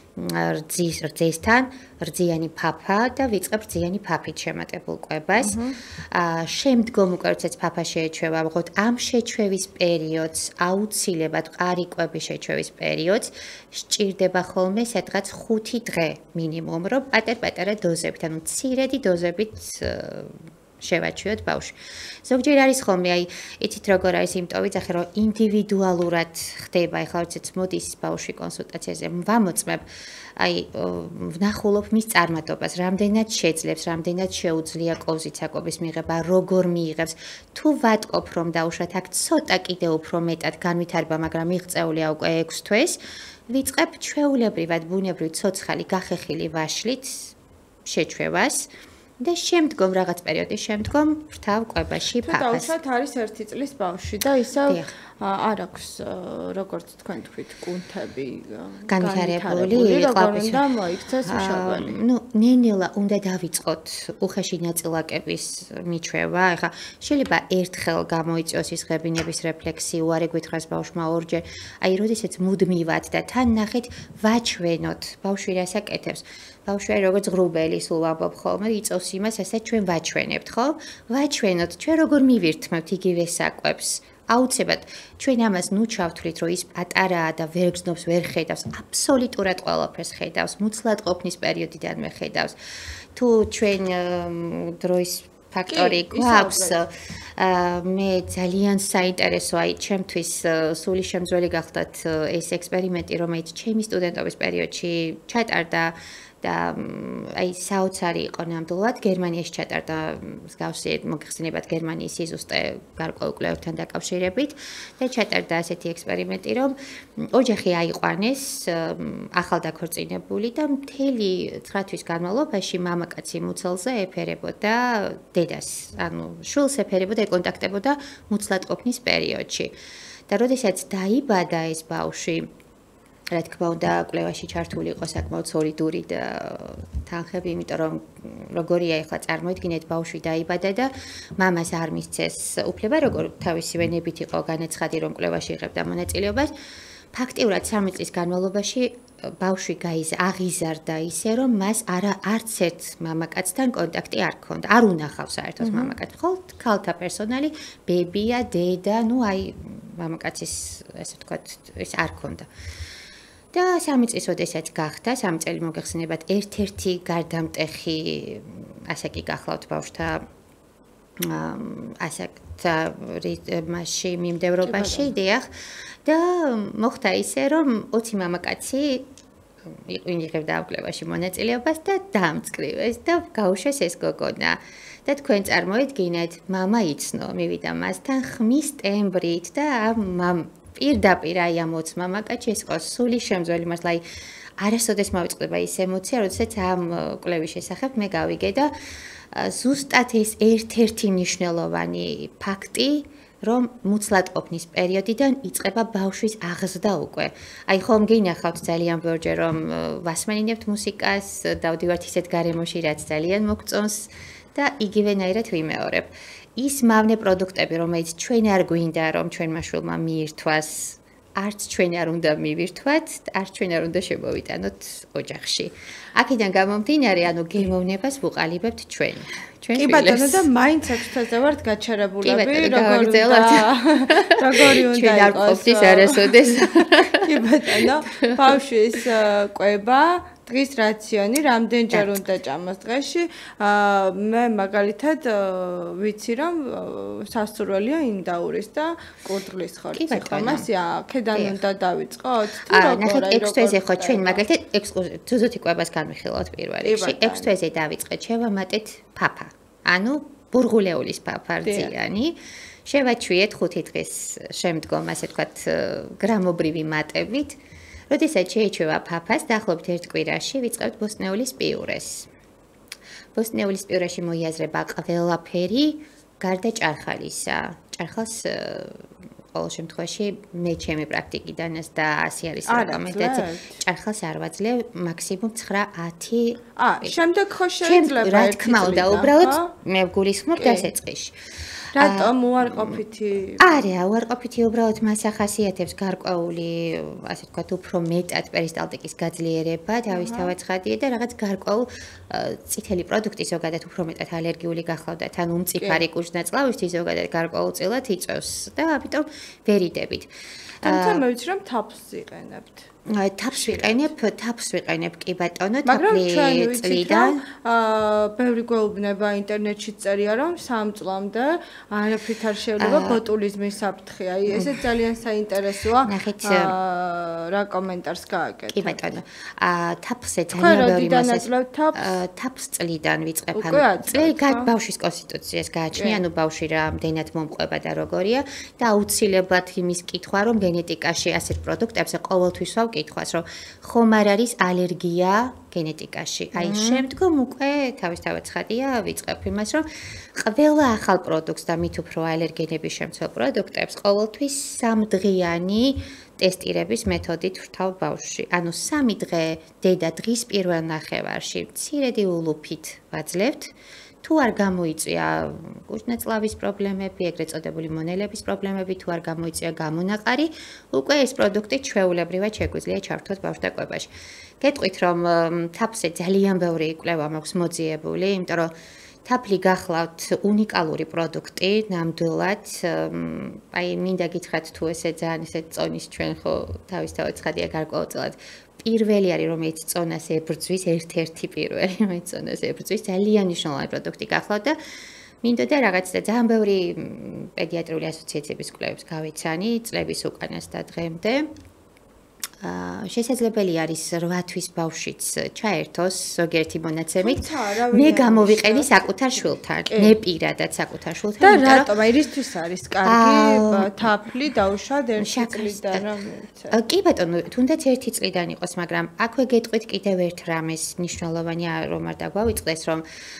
რძესთან, რძიანი ფაფა და ვიწყებ რძიანი ფაფით შემატებულ კვებას. შემდგომ უკვე როდესაც ფაფა შეეჩვევა, ვიღოთ ამ შეჩვევის პერიოდს, აუცილებლად მყარი კვების შეჩვევის პერიოდს სჭირდება ხოლმე სადღაც 5 დღე მინიმუმ, რომ პატარ-პატარა დოზებით, ანუ მცირედი დოზებით შევაჩვიოთ ბავშვი. ზოგჯერ არის ხოლმე, აი, იცით როგორ არის სიმპტომი, ახლა რომ ინდივიდუალურად ხდება, ახლა როდესაც მოდის ბავშვი კონსულტაციაზე, ვამოწმებ, აი, ვნახულობ მის წარმატებას, რამდენად შეძლებს, რამდენად შეუძლია კოვზით საკვების მიღება, როგორ მიიღებს. თუ ვატყობ, რომ დაუშვათ აქ ცოტა კიდევ უფრო მეტად განვითარება, მაგრამ მიღწეულია უკვე 6 თვეს, ვიწყებ ჩვეულებრივად, ბუნებრივ ცოცხალი გახეხილი ვაშლით შეჩვევას. და შემდგომ რაღაც პერიოდის შემდგომ ვრთავ კვებაში თუ ფაფას. დაუშვათ არის 1 წლის ბავშვი და ისევ არ აქვს როგორც თქვენ თქვით კუნთები განვითარებული როგორ უნდა მოიქცეს მშობელი. ნუ ნენელა უნდა დავიწყოთ უხეში ნაწილაკების მიჩვევა. ეხლა შეიძლება ერთხელ გამოიწვიოს ის ღებინების რეფლექსი, უარი გითხრას ბავშვმა ორჯერ. აი, როდესაც მუდმივად და თან ნახეთ ვაჩვენოთ, ბავშვი რას აკეთებს. ბავშვი როგორც ღრუბელი სულ ვამბობ ხოლმე, იწოვს იმას, ასე ჩვენ ვაჩვენებთ, ხო? ვაჩვენოთ, ჩვენ როგორ მივირთმევთ იგივე საკვებს. აუცილებლად ჩვენ ამას ნუ ჩავთვლით, რომ ის პატარაა და ვერ გზნობს, ვერ ხედავს, აბსოლუტურად ყველაფერს ხედავს, მუცლად ყოფნის პერიოდიდანვე ხედავს. თუ ჩვენ დროის ფაქტორი გვაქვს, მე ძალიან საინტერესო, აი, ჩემთვის სული შემძველი გახდათ ეს ექსპერიმენტი, რომელიც ჩემი სტუდენტობის პერიოდში ჩატარდა და აი საოცარი იყო ნამდვილად გერმანიაში ჩატარდა მსგავსი მოხსენებად გერმანიის სიზუსტე გარკვეულ კვლევებთან დაკავშირებით და ჩატარდა ასეთი ექსპერიმენტი რომ ოჯახი აიყვანეს ახალდაქორწინებული და მთელი 9 თვის განმავლობაში მამაკაცი მუცელზე ეფერებოდა დედას ანუ შვილს ეფერებოდა ეკონტაქტებოდა მუცლად ყოფნის პერიოდში და როდესაც დაიბადა ეს ბავშვი რა თქმა უნდა, კვლევაში ჩართული იყო საკმაოდ სოლიდური და თანხები, იმიტომ რომ როგორია ახლა წარმოიდგინეთ, ბავშვი დაიბადა და მამას არ მისცეს უფლება, როგორ თავისივე ნებით იყო განაცხადი, რომ კვლევაში იღებდა მონაწილეობას. ფაქტიურად 13 წლის განმავლობაში ბავშვი აღიზარდა ისე, რომ მას არც ერთ მამაკაცთან კონტაქტი არ ჰქონდა. არ უნახავს საერთოდ მამაკაცს. მხოლოდ ქალთა პერსონალი, ბებია, დედა, ნუ აი მამაკაცის, ესე ვთქვათ, ეს არ ჰქონდა. და 3 წლის ოდესაც გახდა, 3 წელი მოგეხსენებათ, ერთ-ერთი გარდამტეხი ასე კი გახლავთ ბავშვთა ასაკთა რიტმში, მიმდევრობაში, დიახ. და მოხდა ისე, რომ 20 მამაკაცი იღებდა ამ კვლევაში მონაწილეობას და დაამწკრივეს და გაუშვეს ეს გოგონა. და თქვენ წარმოიდგინეთ, მამა იცნო, მივიდა მასთან ხმის ტემბრით და ამ პირდაპირ აი ამ 20 მამაკაცი ეს ყავს სული შემძველი მართლა აი არასოდეს მოვიწყდება ის ემოცია, როდესაც ამ კვლევის შესახებ მე გავიგე და ზუსტად ეს ერთ-ერთი მნიშვნელოვანი ფაქტი, რომ მუცლად ყოფნის პერიოდიდან იწყება ბავშვის აღზრდა უკვე. აი ხომ გინახავთ ძალიან ბევრჯერ რომ ვასმენინებთ მუსიკას, დავდივართ ისეთ გარემოში, რაც ძალიან მოგწონს და იგივენაირად ვიმეორებ. ის მავნე პროდუქტები, რომელიც ჩვენ არ გვინდა, რომ ჩვენმა შვილმა მიირთვას, არც ჩვენ არ უნდა მივირთვათ, არც ჩვენ არ უნდა შემოვიტანოთ ოჯახში. აქედან გამომდინარე, ანუ გემოვნებას ვუყალიბებთ ჩვენ. ჩვენ კი ბატონო და მაინც 6 თვეზე ვართ გაჩერებულები, როგორი უნდა ჩვენ არ ყოფნის არასოდეს. კი ბატონო, ბავშვის კვება დღის რაციონი რამდენჯერ უნდა ჭამოს დღეში? მე მაგალითად ვიცი რომ სასურველია ინდაურის და კურდღლის ხორცი. ხომას აქედან უნდა დავიწყოთ? ნახეთ 6 თვეზე ხო ჩვენ მაგალითად ზუზუთი კვებას განვიხილავთ პირველ რიგში. 6 თვეზე დავიწყეთ, შევამატეთ ფაფა. ანუ ბურღულეულის ფაფა რძიანი. შევაჩვიეთ 5 დღის შემდგომ, ასე ვთქვათ, გრამობრივი მატებით. როდესაც შეეჩვევა ფაფას, დაახლოებით 1 კვირაში ვიწყებთ ბოსტნეულის პიურეს. ბოსტნეულის პიურეში მოიაზრება ყველაფერი, გარდა ჭარხალისა. ჭარხალს ყოველ შემთხვევაში მე ჩემი პრაქტიკიდანაც და ასე არის რეკომენდაცია. ჭარხალს არ ვაძლევ, მაქსიმუმ 9-10. შემდეგ ხო შეიძლება რა თქმა უნდა, უბრალოდ მე გულისხმობ დასაწყისში. რატომ უარყოფითი? არა, უარყოფითი უბრალოდ მას ახასიათებს გარკვეული, ასე ვთქვათ, უფრო მეტად პერისტალტიკის გაძლიერება, თავისთავად ცხადია და რაღაც გარკვეულ წითელი პროდუქტი ზოგადად უფრო მეტად ალერგიული გახლავდათ, ანუ მწიფარი კუჭ-ნაწლავისთვის ზოგადად გარკვეულწილად იწვევს და ამიტომ ვერ იდებით. თუმცა მე ვიცი რომ თაფლს იყენებთ. თაფლს ვიყენებ კი ბატონო, თაფლი წლიდან. ბევრი გვეუბნება ინტერნეტში წერია რომ 3 წლამდე არაფრით არ შეიძლება ბოტულიზმის საფრთხე. აი ესე ძალიან საინტერესოა. რა კომენტარს გააკეთე? კი ბატონო. თაფლზე ძალიან ბევრი მასე. თაფლს წლიდან ვიწყებ, ანუ წელი ბავშვის კონსტიტუციას გააჩნია, ანუ ბავშვი რამდენად მომყვება და როგორია და აუცილებლად იმის კითხვა რომ გენეტიკაში ასეთ პროდუქტებზე ყოველთვის კითხვას, რომ ხომ არ არის ალერგია გენეტიკაში. აი, შემდგომ უკვე თავისთავად ცხადია, ვიწყებ იმას, რომ ყველა ახალ პროდუქტს და მით უფრო ალერგენების შემცველ პროდუქტებს ყოველთვის 3 დღიანი ტესტირების მეთოდით ვრთავ ბავშვში. ანუ 3 დღე დედა დღის პირველ ნახევარში მცირედი ულუფით ვაძლევთ. თუ არ გამოიწვია კუჭნეწლავის პრობლემები, ეგრეთ წოდებული მონელების პრობლემები, თუ არ გამოიწვია გამონაყარი, უკვე ეს პროდუქტი ჩვეულებრივად შეგვიძლია ჩავთვალოთ ბავშვთა კვებაში. გეტყვით, რომ თაფლზე ძალიან ბევრი კვლევა მაქვს მოძიებული, იმიტომ რომ თაფლი გახლავთ უნიკალური პროდუქტი, ნამდვილად. აი, მინდა გითხრათ, თუ ესე ძალიან ესე წონის ჩვენ ხო თავისთავად ცხადია გარკვეულწილად პირველი არის, რომელიც წონას ებრძვის, ერთ-ერთი პირველი, რომელიც წონას ებრძვის, ძალიან მნიშვნელოვანი პროდუქტი გახლავთ და მინდოდა რაღაც და ძალიან ბევრი პედიატრიული ასოციაციების კვლევებს გავიცანი წლების უკანას და დღემდე. შესაძლებელი არის 8 თვის ბავშვიც ჩაერთოს ზოგიერთი მონაცემით. მე გამოვიყენე საკუთარ შვილთან, მე პირადად საკუთარ შვილთან. და რატომ? აი, რისთვის არის კარგი თაფლი დაუშვათ 1 წლიდან რამეც? კი ბატონო, თუნდაც 1 წლიდან იყოს, მაგრამ აქვე გეტყვით კიდევ ერთ რამეს მნიშვნელოვანია, რომ არ დაგვავიწყდეს, რომ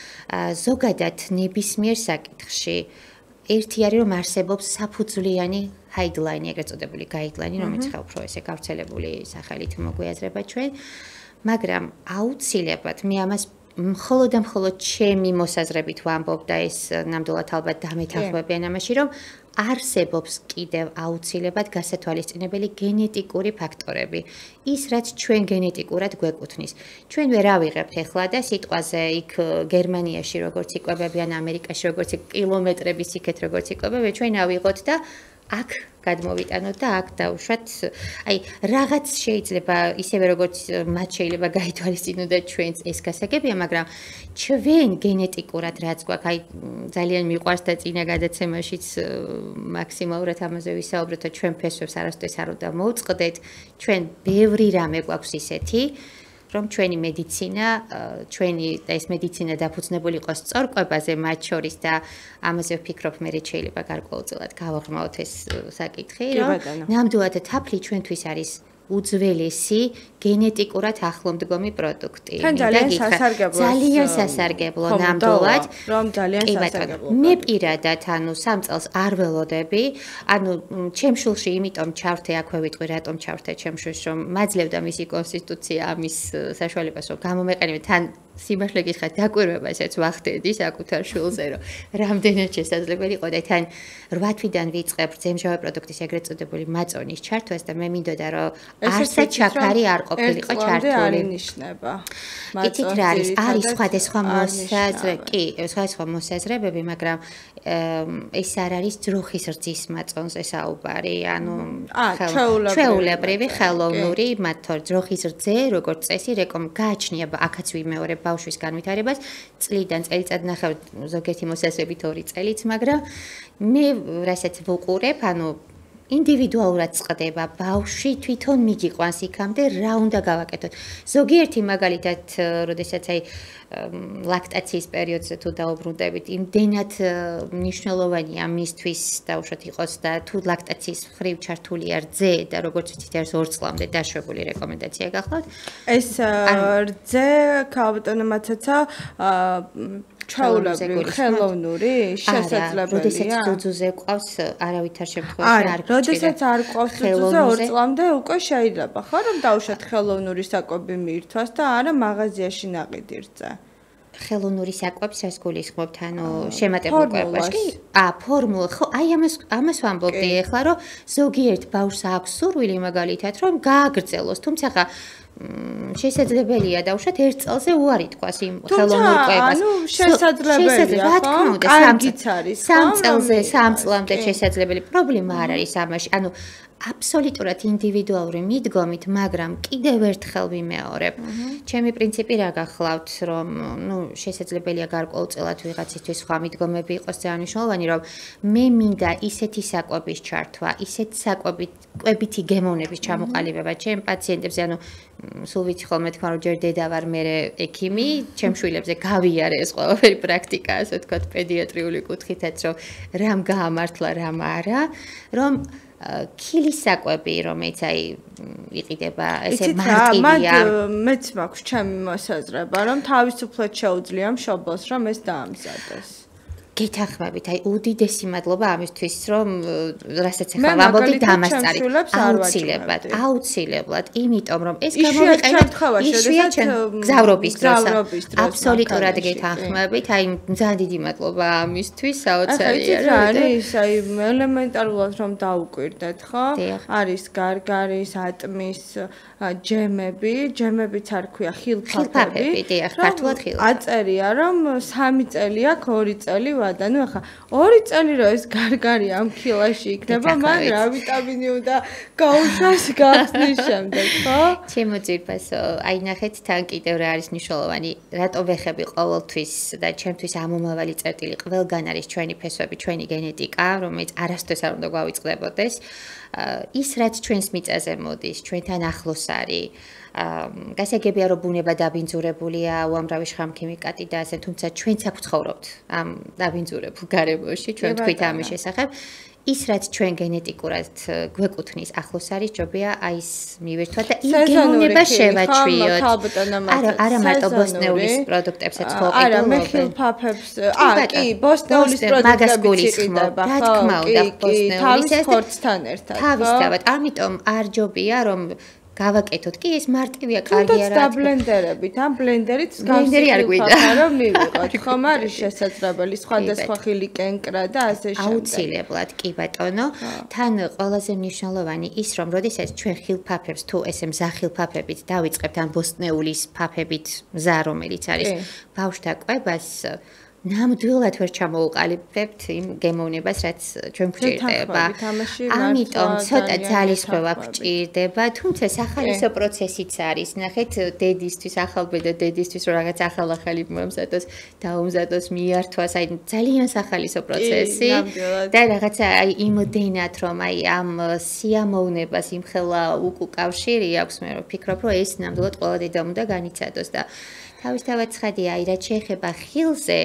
ზოგადად ნებისმიერ საკითხში ერთი არის, რომ არსებობს საფუძვლიანი guideline, ეგრეთ წოდებული guideline, რომელიც ხა უფრო ესე გავრცელებული სახელით მოგვიაზრება ჩვენ, მაგრამ აუცილებლად მე ამას მხოლოდ და მხოლოდ ჩემი მოსაზრებით ვამბობ და ეს ნამდვილად ალბათ დამეთანხმებიან ამაში, რომ არსებობს კიდევ აუცილებლად გასათვალისწინებელი გენეტიკური ფაქტორები. ის რაც ჩვენ გენეტიკურად გვეკუთვნის. ჩვენ ვერ ავიღებთ ახლა და სიტყვაზე იქ გერმანიაში როგორც იკვებებიან, ამერიკაში როგორც კილომეტრების იქეთ როგორც იკვებებიან, ჩვენ ავიღოთ და აქ გადმოვიტანოთ და აქ დავუშვათ. აი, რაღაც შეიძლება ისევე როგორც მათ შეიძლება გაითვალისწინოთ და ჩვენც ეს გასაგებია, მაგრამ ჩვენ გენეტიკურად რაც გვაქვს, აი ძალიან მიყვარს და წინა გადაცემაშიც მაქსიმალურად ამაზე ვისაუბრეთ და ჩვენ ფესვებს არასდროს არ უნდა მოვწყდეთ. ჩვენ ბევრი რამე გვაქვს ისეთი, რომ ჩვენი მედიცინა, ჩვენი და ეს მედიცინა დაფუძნებული იყოს სწორ კვებაზე მათ შორის და ამაზე ვფიქრობ, მე შეიძლება გარკვეულწილად გავაღრმავოთ ეს საკითხი, რომ ნამდვილად თაფლი ჩვენთვის არის უძველესი გენეტიკურად ახლომდგომი პროდუქტი. ძალიან სასარგებლო ნამდვილად, რომ ძალიან სასარგებლო. მე პირადად ანუ 3 წელს არ ველოდები, ანუ ჩემ შულში იმიტომ ჩავრთე, აქვე ვიტყვი რატომ ჩავრთე ჩემ შულში, რომ მაძლევდა მისი კონსტიტუცია ამის საშუალებას, რომ გამომეყენებინე თან სიმართლე გითხრათ, დაკვირვებასაც ვახდედი საკუთარ შულზე, რომ რამდენად შესაძლებელი იყო და თან 8 თვიდან ვიწყებ ძემჟავე პროდუქტის ეგრეთ წოდებული მაწონის ჩართვას და მე მინდოდა რომ არსად ჩაქარი არ ყოფილიყო ჩართული. იცით რა არის? არის სხვადასხვა მოსაზრებები, მაგრამ ეს არ არის ძროხის რძის მაწონზე საუბარი, ანუ ჩვეულებრივი ხელოვნური, მათ თორ ძროხის რძე, როგორც წესი, გააჩნია აქაც ვიმეორებ ბავშვის განვითარებას, წლიდან წელიწადნახევარით ზოგიერთი მოსაზრებით 2 წელიც, მაგრამ მე რასაც ვუყურებ, ანუ ინდივიდუალურად წყდება ბავშვი თვითონ მიგიყვანს იქამდე რა უნდა გავაკეთოთ. ზოგიერთი მაგალითად, როდესაც აი ლაქტაციის პერიოდზე თუ დაუბრუნდებით, იმდენად მნიშვნელოვანია მისთვის დაუშვათ იყოს და თუ ლაქტაციის მხრივ ჩართულია რძე და როგორც ვიცით, არის 2 წლამდე დაშვებული რეკომენდაცია გახლავთ. ეს რძე ქალბატონმაცაცა ჩაულებრივი ხელოვნური შესაძლებელია. როდესაც ძუძუზე ყავს, არავითარ შემთხვევაში არ გჭირდება. როდესაც არ ყავს ძუძუზე 2 წლამდე უკვე შეიძლება ხო რომ დავუშვათ ხელოვნური საკვები მიირთვას და არა მაღაზიაში ნაყიდი რძე. ხელოვნური საკვებს ეს გულისხმობთ, ანუ შემატებულ კვებაში. ფორმულა. ხო, აი ამას ვამბობდი ახლა, რომ ზოგიერთ ბავშვს აქვს სურვილი მაგალითად, რომ გააგრძელოს, თუმცა ხა შესაძლებელია დავუშვათ 1 წელზე უარი თქვას იმ ხელოვნურ კვებას. ანუ შესაძლებელია, რა თქმა უნდა, 3 წლამდე შესაძლებელი. პრობლემა არ არის ამაში. ანუ აბსოლუტურად ინდივიდუალური მიდგომით, მაგრამ კიდევ ერთხელ ვიმეორებ. ჩემი პრინციპი რა გახლავთ, რომ შესაძლებელია გარკვეულწილად ვიღაცისთვის სხვა მიდგომები იყოს ძალიან მნიშვნელოვანი, რომ მე მინდა ისეთი საკვების ჩართვა, ისეთ კვებითი გემოვნების ჩამოყალიბება ჩემ პაციენტებზე, ანუ სულ ვიცი ხოლმე თქვა, რომ ჯერ დედა ვარ, მე ექიმი, ჩემ შვილებზე გავიარე ეს ყველაფერი პრაქტიკა, ასე ვთქვათ, პედიატრიული კუთხითაც, რომ რამ გაამართლა, რამ არა, რომ ქილის საკვები, რომელიც აი იყიდება ესე მარტივია. მეც მაქვს ჩემი მოსაზრება, რომ თავისუფლად შეუძლია მშობელს, რომ ეს დაამზადოს. გეთანხმებით, აი უდიდესი მადლობა ამისთვის, რომ რასაც ახლა ვამბობდი დამასწარი. აუცილებლად, იმიტომ რომ ეს გამოვიყენეთ იშვიათ გზავრობის დროს. აბსოლუტურად გეთანხმებით, აი ძალიან დიდი მადლობა ამისთვის, საოცარია რა არის, აი ელემენტარულად რომ დაუკვირდეთ, ხო? არის გარგარის, ატმის ჯემებიც არ ქვია, ხილფაფები. დიახ, ქართულად ხილფაფები. აწერია რომ 3 წელი აქვს, 2 წელი და ნუ ახლა 2 წელი რო ეს გარგარი ამ ქილაში იქნება, მან რა ვიტამინი უნდა გაუშვას გახსნის შემდეგ, ხო? ჩემო ძირფასო, აი ნახეთ თან კიდევ რა არის მნიშვნელოვანი, რატო ვეხები ყოველთვის და ჩემთვის ამომავალი წერტილი ყველგან არის ჩვენი ფესვები, ჩვენი გენეტიკა, რომელიც არასდროს არ უნდა გვავიწყდებოდეს. ის რაც ჩვენს მიწაზე მოდის, ჩვენთან ახლოს არის. გასაგებია რომ ბუნება დაბინძურებულია, უამრავი შხამქიმიკატი და ასე, თუმცა ჩვენც აქ ვცხოვრობთ ამ დაბინძურებულ გარემოში, ჩვენ თქვით ამის შესახებ. ის რაც ჩვენ გენეტიკურად გვეკუთვნის ახლოს არის, ჯობია აი ეს მივერთვათ და იმ გენონება შევაჩვიოთ. არა მარტო ბოსტნეულის პროდუქტებსაც ხო ყიდულობენ. არა, მე ხილფაფებს, კი, ბოსტნეულის პროდუქტებიც იყიდება, რა თქმა უნდა, ბოსტნეულის თავის ხორცთან ერთად. თავისთავად, ამიტომ არ ჯობია რომ გავაკეთოთ კი ეს მარტივია კარგი არა. თუნდაც დაბლენდერებით, ამ ბლენდერით ბლენდერი არ გვიდა. რომ მივიღოთ, ხომ არის შესაძლებელი სხვადასხვა ხილი კენკრა და ასე შემდეგ. აუცილებლად, კი ბატონო. თან ყველაზე მნიშვნელოვანი ის რომ როდესაც ჩვენ ხილფაფებს თუ ესე მზახილფაფებით დავიწყებთ ან ბოსტნეულის ფაფებით მზა რომელიც არის ბავშვთა კვებას ნამდვილად ვერ ჩამოუყალიბებთ იმ გემოვნებას, რაც ჩვენ გვჭირდება. ამიტომ ცოტა ძალისხმევა გვჭირდება, თუმცა სახალისო პროცესიც არის. ნახეთ, დედისთვის, ახალბედა დედისთვის რომ რაღაც ახალ-ახალი მომზადოს, დაუმზადოს, მიართვას, აი ძალიან სახალისო პროცესი და რაღაცა აი იმდენად რომ აი ამ სიამოვნებას იმხელა უკავშირი აქვს, მე ვფიქრობ, რომ ეს ნამდვილად ყველა დედამ უნდა განიცადოს და თავისთავად ცხადია, აი რაც შეეხება ხილზე,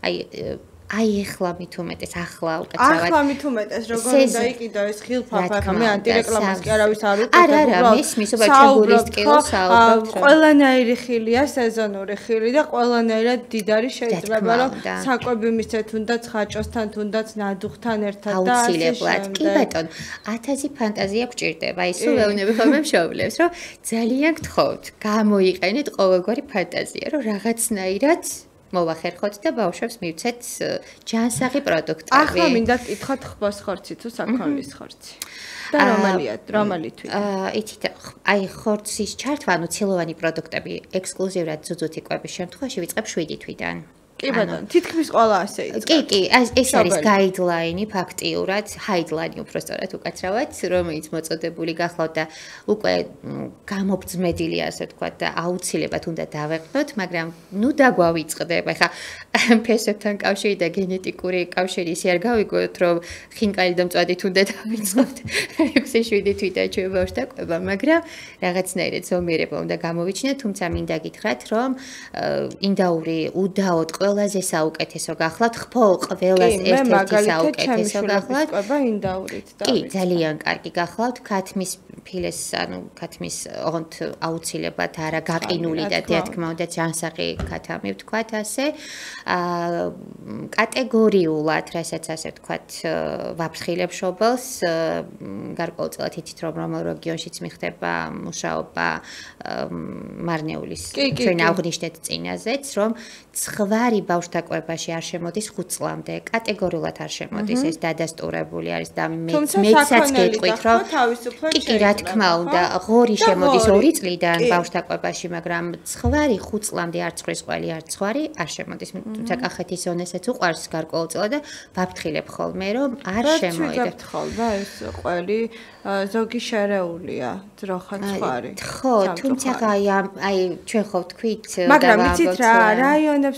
აი ეხლა მით უმეტეს ახლა უკაცრავად. ახლა მით უმეტეს როგორ უნდა იყიდო ეს ხილფაფა, ხა მე ანტირეკლამას კი არავის არ უყურებ. არა, მის უბერჩებულის ტკილს საუბრობთ. ყველანაირი ხილია სეზონური ხილი და ყველანაირად დიდარი შეიძლება რომ საკვები მისცეთ, თუნდაც ხაჭოსთან, თუნდაც ნადუხთან ერთად და ასე აუცილებლად. კი ბატონო, 1000 ფანტაზია გვჭირდება. ის სულ ეუბნები ხოლმე მშობლებს, რომ ძალიან გთხოვთ, გამოიყენეთ ყოველგვარი ფანტაზია, რომ რაღაცნაირად მოვახერხოთ და ბავშვებს მივცეთ ჯანსაღი პროდუქტები. ახლა მინდა გკითხოთ ხბოს ხორცი თუ საქონლის ხორცი. და რომელი თვით? იცით, აი ხორცის ჩართვა, ანუ ცილოვანი პროდუქტები ექსკლუზიურად ზუძუთი კვების შემთხვევაში ვიწყებ 7 თვიდან. კი ბატონო, თითქმის ყველა ასე იწყებს. კი, ეს არის გაიდლაინი ფაქტიურად, ჰაიდლაინი უფრო სწორად უკაცრავად, რომელიც მოწოდებული გახლავთ და უკვე გამობძმედილი ასე ვთქვათ და აუცილებლად უნდა დავეყნოთ, მაგრამ ნუ დაგვავიწყდება. ხა ფესვებთან კავშირი და გენეტიკური კავშირი ისე არ გავიგოთ, რომ ხინკალი და მწვადი უნდა დავიწყოთ 6-7 თვიდან ჩვენ ბავშვთა კვება, მაგრამ რაღაცნაირად ზომიერება უნდა გამოვიჩინოთ, თუმცა მინდა გითხრათ, რომ ინდაური უდაოდ ყველაზე საუკეთესო გახლავთ, ხფო ყველას ერთ-ერთი საუკეთესო გახლავთ. კი, ძალიან კარგი გახლავთ, ქათმის ფილეს, ანუ ქათმის ოღონდ აუცილებლად არა გაყინული და თქმა უნდა ჯანსაღი ქათამი ვთქვათ ასე. კატეგორიულად, რასაც ასე ვთქვათ, ვაფრთხილებ მშობელს, გარკვეულწილად იცით რომ რომელ რეგიონშიც მიხდება მუშაობა მარნეულის ჩვენ აღვნიშნეთ წინაზეც, რომ ცხვარი ბავშვთა კვებაში არ შემოდის 5 წლამდე, კატეგორიულად არ შემოდის, ეს დადასტურებული არის და მეცაც გეტყვით, რომ კი, რა თქმა უნდა, ღორი შემოდის 2 წლიდან ბავშვთა კვებაში, მაგრამ ცხვარი 5 წლამდე არ ცხვრის ყველი არ ცხვარი არ შემოდის. თუმცა კახეთის ზონასაც უყვარს გარკვეულწილად და ვაფრთხილებ ხოლმე, რომ არ შემოიდეს. ხოლმე ეს ყველი ზოგი შერეულია, ძროხა ცხვარი. ხო, თუმცა აი ჩვენ ხო ვთქვით, მაგრამ იცით რა, რაიონებსაც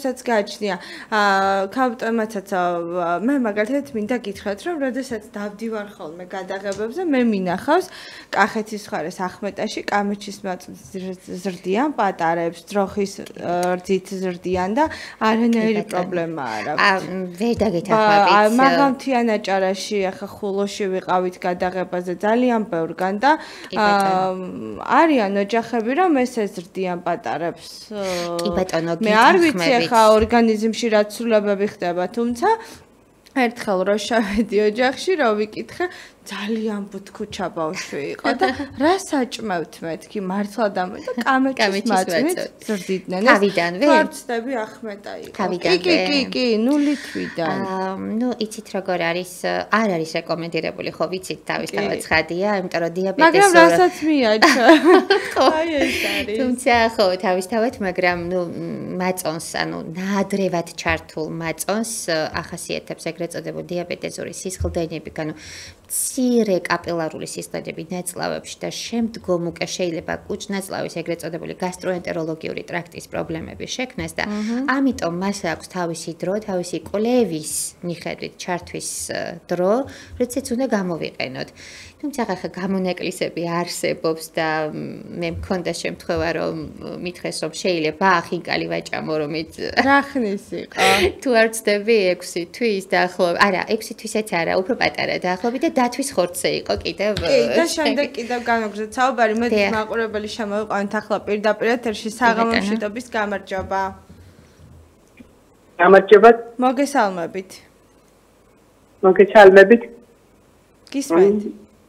გააჩნია. ქალბატონმაცაც მე მაგალითად მინდა გითხრათ, რომ როდესაც დავდივარ ხოლმე გადაღებებზე, მე მინახავს კახეთის მხარეს ახმეტაში კამეჩის მაწვდით ზრდიან პატარებს, ძროხის რძით ზრდიან და არანაირი პრობლემა არ აქვს. ვერ დაგეთანხმებით. მაგალითად აჭარაში ახლა ხულოში ვიყავით გადაღებაზე ძალიან ბევრგან და არიან ოჯახები, რომ ესე ზრდიან პატარებს. კი ბატონო, მე არ ვიცი ახლა ორგანიზმში რა ცვლილებები ხდება, თუმცა ერთხელ რო შევედი ოჯახში, რო ვიკითხე, ძალიან ბუთქუჩა ბავშვი იყო და რა საჭმევთ მეთქი მართლა და მე და კამეჩის მაწვით ზრდიდნენ. თავიდანვე? ფარცდები ახმეტა იყო. კი, 0 თვიდან. ნუ იცით როგორ არის, არ არის რეკომენდირებული, ხო ვიცით თავისთავად ცხადია, იმიტომ რომ დიაბეტეს მაგრამ რასაც მიაჩა. აი ეს არის. თუმცა ხო თავისთავად, მაგრამ ნუ მაწონს, ანუ ნაადრევად ჩართულ მაწონს ახასიათებს ეგრეთ წოდებულ დიაბეტეზური სისხლდენები, ანუ მცირე კაპილარული სისხლდენები ნაწლავებში და შემდგომ უკვე შეიძლება კუჭ-ნაწლავის ეგრეთ წოდებული გასტროენტეროლოგიური ტრაქტის პრობლემები შექმნას და ამიტომ მას აქვს თავისი დრო, თავისი კვლევის მიხედვით ჩართვის დრო, როდესაც უნდა გამოვიყენოთ. თუმცა ახლა გამონაკლისები არსებობს და მე მქონდა შემთხვევა რომ მითხეს რომ შეიძლება ახინკალი ვაჭამო რომ რა ხნის იყო? თუ არ ვცდები 6 თვის დაახლოებით, არა 6 თვისაც არა, უფრო პატარა დაახლოებით და დათვის ხორცზე იყო კიდევ. კი, და შემდეგ კიდევ განაგზეთ საუბარი, მე მაყურებელი შემოვიყვანთ ახლა პირდაპირ ეთერში საღამომშვიდობის გამარჯობა. გამარჯობა. მოგესალმებით. მოგესალმებით. გისმენთ.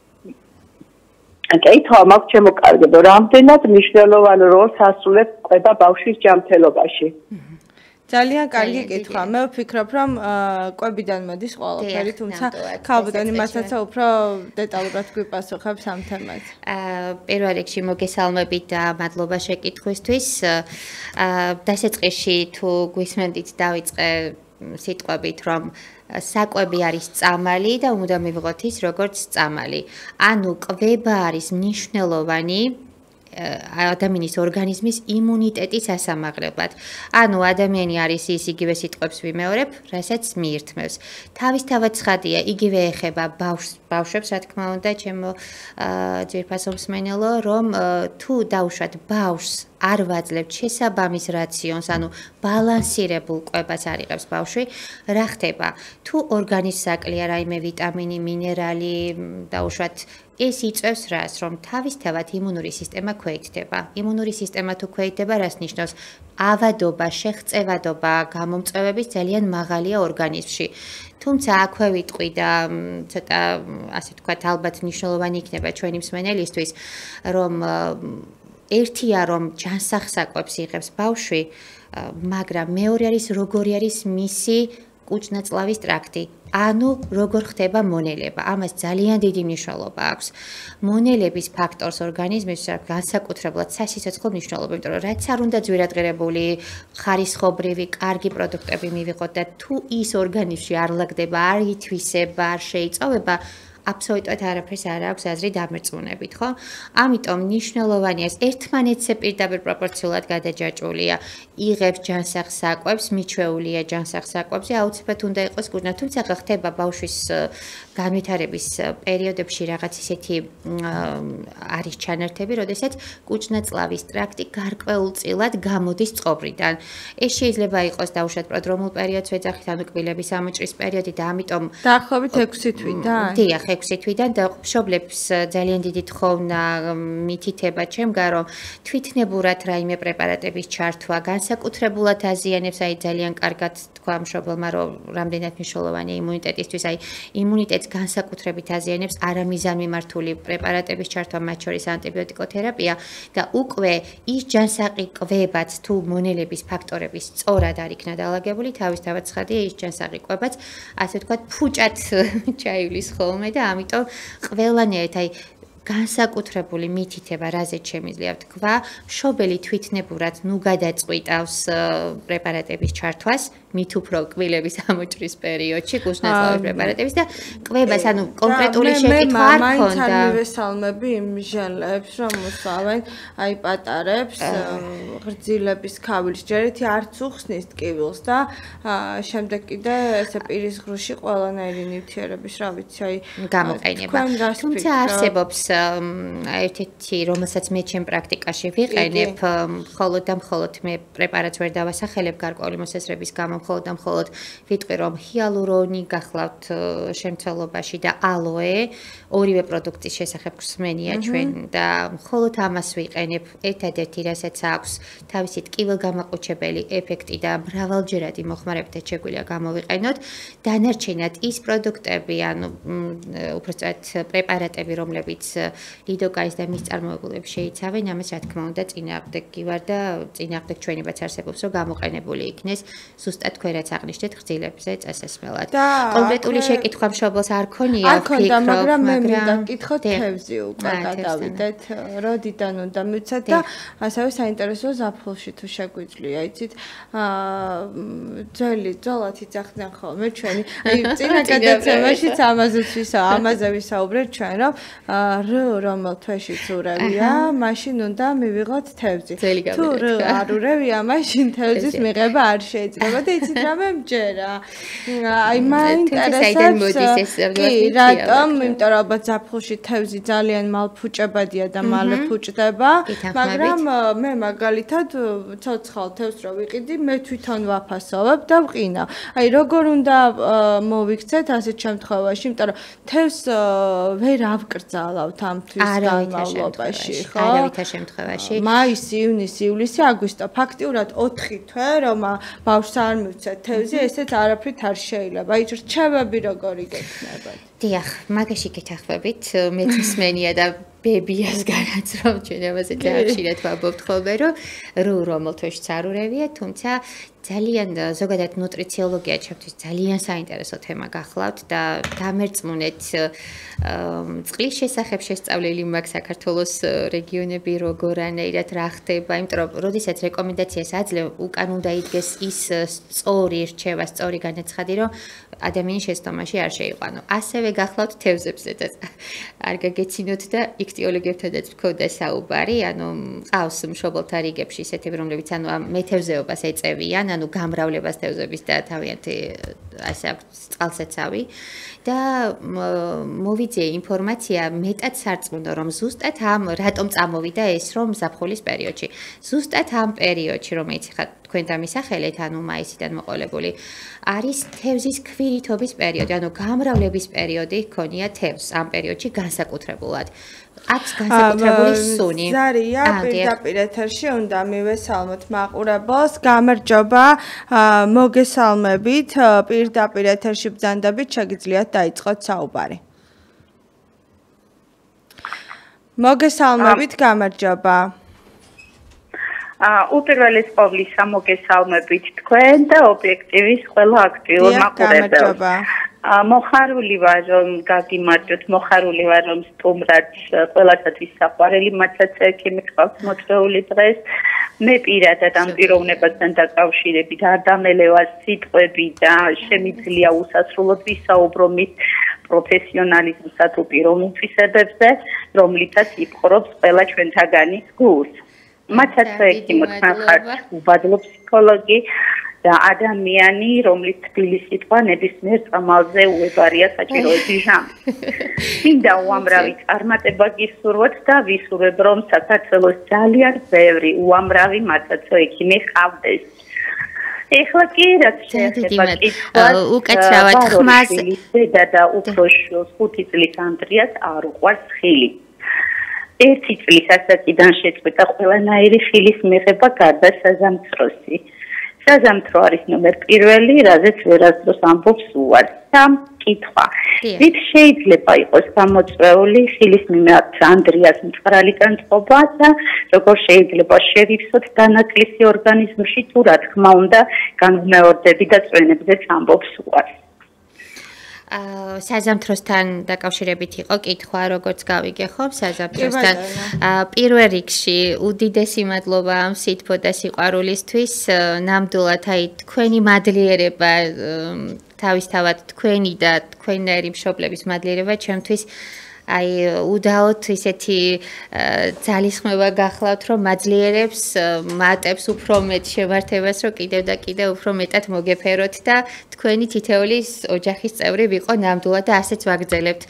კითხვა მაქვს ჩემო კარგებო, რამდენად მნიშვნელოვან როლს ასრულებს კვება ბავშვის ჯანმრთელობაში? ძალიან კარგი კითხვა. მე ვფიქრობ, რომ კვებიდან მოდის ყველაფერი, თუმცა ქალბატონი მასაც უფრო დეტალურად გვიპასუხებს ამ თემაზე. პირველ რიგში მოგესალმებით და მადლობა შეკითხვისთვის. დასაწყისში თუ გვისმენთ დავიწყე სიტყვებით, რომ საკვები არის წამალი და უნდა მივიღოთ ის როგორც წამალი. ანუ კვება არის მნიშვნელოვანი ადამიანის ორგანიზმის იმუნიტეტის ასამაღლებლად. ანუ ადამიანი არის ის იგივე სიტყვებს ვიმეორებ, რასაც მიირთმევს. თავისთავად ცხადია, იგივე ეხება ბავშვებს, რა თქმა უნდა, ჩემო ძვირფასო მსმენელო, რომ თუ დავუშვათ ბავშვს არ ვაძლევთ შესაბამის რაციონს, ანუ ბალანსირებულ კვებას არ იღებს ბავშვი, რა ხდება? თუ ორგანიზმს აკლია რაიმე ვიტამინი, მინერალი, დავუშვათ ეს იწევს რას, რომ თავისთავად იმუნური სისტემა ქვეითდება. იმუნური სისტემა თუ ქვეითდება, რას ნიშნავს? ავადობა, შეღწევადობა, გამომწვევების ძალიან მაღალია ორგანიზმში. თუმცა აქვე ვიტყვი და ცოტა ასე ვთქვათ, ალბათ მნიშვნელოვანი იქნება ჩვენი მსმენელისთვის, რომ ერთია რომ ჯანსაღსაკვებს იღებს ბავშვი, მაგრამ მეორე არის როგორი არის მისი კუჭ-ნაწლავის ტრაქტი. ანუ როგორ ხდება მონელება. ამას ძალიან დიდი მნიშვნელობა აქვს. მონელების ფაქტორს ორგანიზმის განსაკუთრებულად სასიცოცხლო მნიშვნელობა, იმიტომ რომ რაც არ უნდა ძვირადღირებული, ხარისხობრივი, კარგი პროდუქტები მივიღოთ და თუ ის ორგანიზმში არ ლაგდება, არ ითვისება, არ შეიწოვება, აბსოლუტურად არაფერს არ აქვს აზრი დამერწმუნებით, ხო? ამიტომ მნიშვნელოვანია ერთმანეთზე პირდაპირ პროპორციულად გადაჯაჭვულია. იღებს ჯანსაღსაკვებს, მიჩვეულია ჯანსაღსაკვებზე, აუცილებლად უნდა იყოს კუჭნა, თუმცა ხდება ბავშვის განვითარების პერიოდებში რაღაც ისეთი არის ჩანართები, როდესაც კუჭ-ნაწლავის ტრაქტი გარკვეულწილად გამოდის წყობრიდან. ეს შეიძლება იყოს დაუშვათ პროდრომულ პერიოდს ვეძახით, ანუ კბილების ამოჭრის პერიოდი და ამიტომ დაახლოებით 6 თვიდან. დიახ, 6 თვიდან და მშობლებს ძალიან დიდი თხოვნა მითითება ჩემგან, რომ თვითნებურად რაიმე პრეპარატების ჩართვა განსაკუთრებულად აზიანებს, აი ძალიან კარგად თქვა მშობელმა, რომ რამდენად მნიშვნელოვანია იმუნიტეტისთვის, აი იმუნიტეტს განსაკუთრებით აზიანებს არამიზანმიმართული პრეპარატების ჩართვა, მათ შორის ანტიბიოტიკოთერაპია და უკვე ის ჯანსაღი კვებაც თუ მონელების ფაქტორების სწორად არ იქნა დალაგებული, თავისთავად ცხადია ის ჯანსაღი კვებაც, ასე ვთქვათ, ფუჭად ჩაივლის ხოლმე და ამიტომ ყველანაირად აი განსაკუთრებული მითითება, რაზეც შემიძლია ვთქვა, მშობელი თვითნებურად ნუ გადაწყვიტავს პრეპარატების ჩართვას, მით უფრო კბილების ამოჭრის პერიოდში გულშნაწლავი პრეპარატების და კვებას ანუ კონკრეტული შეკითხვა არ მაინც ქონდა. არ მივესალმები იმ ჟელებს, რომ მოსავენ აი პატარებს ღრძილების ქავილს ჯერეთი არც უხსნის ტკივილს და შემდეგ კიდე ესე პირის ღრუში ყველანაირი ნივთიერების რა ვიცი აი გამოყენება. თუმცა არსებობს ერთ-ერთი რომელსაც მე ჩემ პრაქტიკაში ვიყენებ, მხოლოდ და მხოლოდ მე პრეპარატს ვერ დავასახელებ გარკვეული მოსაზრების გამო, მხოლოდ და მხოლოდ ვიტყვი რომ ჰიალურონი გახლავთ შემცველობაში და ალოე ორივე პროდუქტის შესახებ გვსმენია ჩვენ და მხოლოდ ამას ვიყენებ. ერთადერთი რასაც აქვს თავისი ტკივილგამაყუჩებელი ეფექტი და მრავალჯერადი მოხმარებითად შეგვიძლია გამოვიყენოთ. დანარჩენად ის პროდუქტები, ანუ უბრალოდ პრეპარატები, რომლებიც ლიდოკაის და მის წარმოებულებს შეიცავენ, ამას რა თქმა უნდა წინააღმდეგი ვარ და წინააღმდეგ ჩვენებაც არსებობს, რომ გამოყენებული იქნეს ზუსტად თქვენ რაც აღნიშნეთ ღრძილებზე წასასმელად. კონკრეტული შეკითხვა მშობელს არ ქონია, ვფიქრობ, მაგრამ მე მინდა გითხოთ თევზი უკვე გადავიდეთ, როდიდან უნდა მივცეთ და ასევე საინტერესოა ზაფხულში თუ შეგვიძლია, იცით, ძველი იძახდნენ ხოლმე ჩვენი, აი წინა გადაცემაშიც ამაზეც ამაზე ვისაუბრეთ ჩვენ, რომ რომელ თვეშიც ურევია, მაშინ უნდა მივიღოთ თევზი. თუ არ ურევია, მაშინ თევზის მიღება არ შეიძლება და იცით რა მე მჯერა. აი მაინტერესებს კი, რატომ? იმიტომ რომ ალბათ ზაფხულში თევზი ძალიან მალფუჭებადია და მალე ფუჭდება, მაგრამ მე მაგალითად ცოცხალ თევზს რო ვიყიდი, მე თვითონ ვაფასოვებ და ვყინავ. აი როგორ უნდა მოვიქცეთ ასეთ შემთხვევაში, იმიტომ რომ თევზს ვერ ავკრძალავთ ამ თვის განმავლობაში, ხო? არავითარ შემთხვევაში. მაისი, ივნისი, ივლისი, აგვისტო. ფაქტიურად 4 თვე რომ ბავშვს არ მივცეთ თევზი, ესეც არაფრით არ შეიძლება. აი რჩევები როგორი გექნებათ? დიახ, მაგაში გეთახმებით, მეც მსმენია და ბებიას განაც რომ ჩვენ ამაზე ხშირად ვაბობთ ხოლმე, რომ რომელ თვეშიც არ ურევია, თუმცა ძალიან ზოგადად ნუტრიციოლოგია ჩემთვის ძალიან საინტერესო თემა გახლავთ და დამერწმუნეთ წყლის შესახებ შესწავლილი მაქვს საქართველოს რეგიონები როგორანაირად რა ხდება, იმიტომ რომ როდესაც რეკომენდაციას აძლევ, უკან უნდა იდგეს ის სწორი რჩევა, სწორი განაცხადი, რომ ადამიანის შეცდომაში არ შეიყვანო. ასევე გახლავთ თევზებზედაც. არ გაგეცინოთ და იქტიოლოგებთანაც მქონდა საუბარი, ანუ ყავს მშობელთა რიგებში ისეთები, რომლებიც ანუ ამ მეთევზეობას ეწევიან, ანუ გამრავლებას თევზების და თავიანთი ასე აქვს წყალსაცავი და მოვიძიე ინფორმაცია მეტად სარწმუნო, რომ ზუსტად ამ რატომ წამოვიდა ეს რომ ზაფხულის პერიოდში. ზუსტად ამ პერიოდში, რომელიც ხა თქვენ დამისახელეთ, ანუ მაისიდან მოყოლებული, არის თევზის ქვირითობის პერიოდი, ანუ გამრავლების პერიოდი ჰქონია თევზს ამ პერიოდში განსაკუთრებულად. აქვს განსაკუთრებული სუნი. ზარია პირდაპირ ეთერში უნდა მივესალმოთ მაყურებელს. გამარჯობა, მოგესალმებით. პირდაპირ ეთერში ბრძანდებით, შეგიძლიათ დაიწყოთ საუბარი. მოგესალმებით, გამარჯობა. უპირველეს ყოვლისა მოგესალმებით თქვენ და ობიექტივის ყველა აქტიურ მაყურებელს. მოხარული ვარ რომ გაგიმარჯვოთ, მოხარული ვარ რომ სტუმრად ყველასათვის საყვარელი მათაც ექიმი გყავს მოწვეული დღეს. მე პირადად ამ პიროვნებასთან დაკავშირებით არ დამელევა სიტყვები და შემიძლია უსასრულოდ ვისაუბრო მის პროფესიონალიზმსა თუ პიროვნებისებებზე, რომლითაც იპყრობს ყველა ჩვენთაგანის გულს. მათაც ექიმო თან ხარ უბადლო ფსიქოლოგი და ადამიანი, რომლის თბილი სიტყვა ნებისმიერ წამალზე უებარია საჭიროების ჟამს. მინდა უამრავი წარმატება გისურვოთ და ვისურვებ, რომ საქართველოს ძალიან ბევრი უამრავი მათაცო ექიმი ჰყავდეს. ეხლა კი რაც შეეხება კითხვას, უკაცრავად ხმას დედა და უფროსს 5 წლის ანდრიას არ უყვარს ხილი. 1 წლის ასაკიდან შეწყვეტა ყველანაირი ხილის მიღება გარდა საზამთროსი. საზამთრო არის ნომერ 1, რაზეც ვერასდროს ამბობს უარს. კითხვა. ვით შეიძლება იყოს გამოწვეული ხილის მიმართ ანდრიას მწყრალი განწყობა და როგორ შეიძლება შევიფსოთ დანაკლისი ორგანიზმში თუ რა თქმა უნდა განმეორდები და წვენებზეც ამბობს უარს. საზამთროსთან დაკავშირებით იყო კითხვა, როგორც გავიგე ხომ, საზამთროსთან. პირველ რიგში უდიდესი მადლობა ამ სითბო და სიყვარულისთვის. ნამდვილად აი თქვენი მადლიერება თავისთავად თქვენი და თქვენნაირი მშობლების მადლიერება ჩემთვის აი უდაოდ ისეთი ძალისხმევა გახლავთ, რომ მაძლიერებს, მატებს უფრო მეტ შემართებას, რომ კიდევ და კიდევ უფრო მეტად მოგეფეროთ და თქვენი თითოეულის ოჯახის წევრი ვიყო ნამდვილად და ასეც ვაგრძელებთ.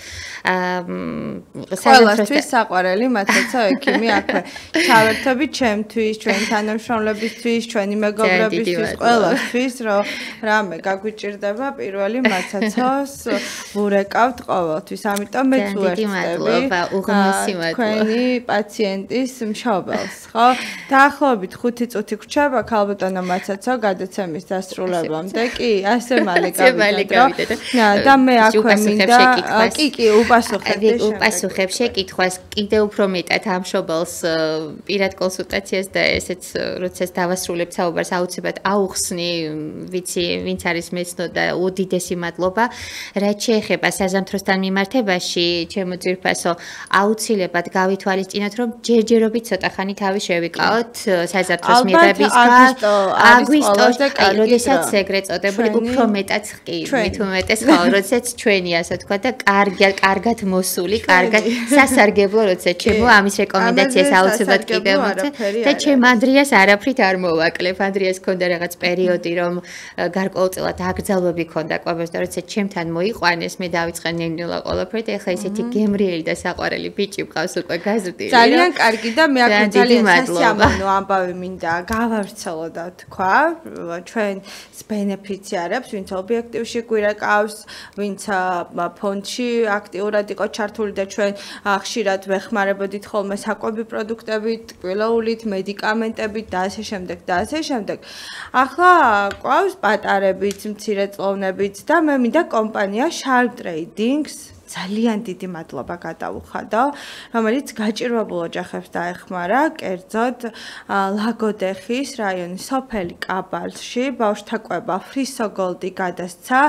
ყველასთვის საყვარელი მათეცა ექიმი აქვე. ჩავერთობით ჩემთვის, ჩვენი თანამშრომლებისთვის, ჩვენი მეგობრებისთვის, ყველასთვის, რომ რამე გაგვიჭირდება პირველი მათაცოს ვურეკავთ ყოველთვის. ამიტომ მეც უერთდები მადლობა, უღმესი მადლობა. თქვენი პაციენტის მშობელს, ხო? დაახლოებით 5 წუთი გვჭირდება ქალბატონო მაცაცო გადაცემის დასრულებამდე. კი, ასე მალე გავიდეთ. და მე აქვე მინდა კი, უპასუხებ შეკითხვას კიდევ უფრო მეტად ამ მშობელს პირად კონსულტაციას და ესეც როდესაც დავასრულებ საუბარს აუცილებლად აუხსნი, ვიცი, ვინც არის მეცნო და უდიდესი მადლობა. რაც შეეხება საზამთროსთან მიმართებაში, ჩემო ძირფასო, აუცილებლად გავითვალისწინოთ, რომ ჯერჯერობით ცოტა ხანი თავი შევიკავოთ საზამთროს მიღებისგან. აგვისტოში, როდესაც ეგრეთ წოდებული უფრო მეტად კი, მით უმეტეს ხო, როდესაც ჩვენი ასე თქვა და კარგად მოსული, კარგად სასარგებლო, როდესაც ჩემო ამის რეკომენდაციას აუცილებლად კიდევ მოცე და ჩემ ანდრიას არაფრით არ მოვაკლებ. ანდრიას ქონდა რაღაც პერიოდი, რომ გარკვეულწილად აკრძალვები ქონდა კვებას და როდესაც ჩემთან მოიყვანეს, მე დავიწყე ნელ-ნელა ყველაფერი და ეხლა ისეთი გემრიელი და საყვარელი ბიჭი მყავს უკვე გაზრდილი. ძალიან კარგი და მე აქ ძალიან სასიამოვნო ამბავი მინდა გავავრცელო და თქვა, ჩვენ ბენეფიციარებს, ვინც ობიექტივში გვირეკავს, ვინც ფონდში აქტიურად იყო ჩართული და ჩვენ ხშირად ვეხმარებოდით ხოლმე საკვები პროდუქტებით, კვილაულით, მედიკამენტებით და ასე შემდეგ და ასე შემდეგ. ახლა ყავს პატარებით, მცირეწლოვნებით და მე მინდა კომპანია Sharp Trading-ს ძალიან დიდი მადლობა გადაუხადო, რომელიც გაჭირვებულ ოჯახებს დაეხმარა, კერძოდ ლაგოდეხის რაიონის სოფელი კაბალში, ბავშვთა კვება ფრისო გოლდი გადასცა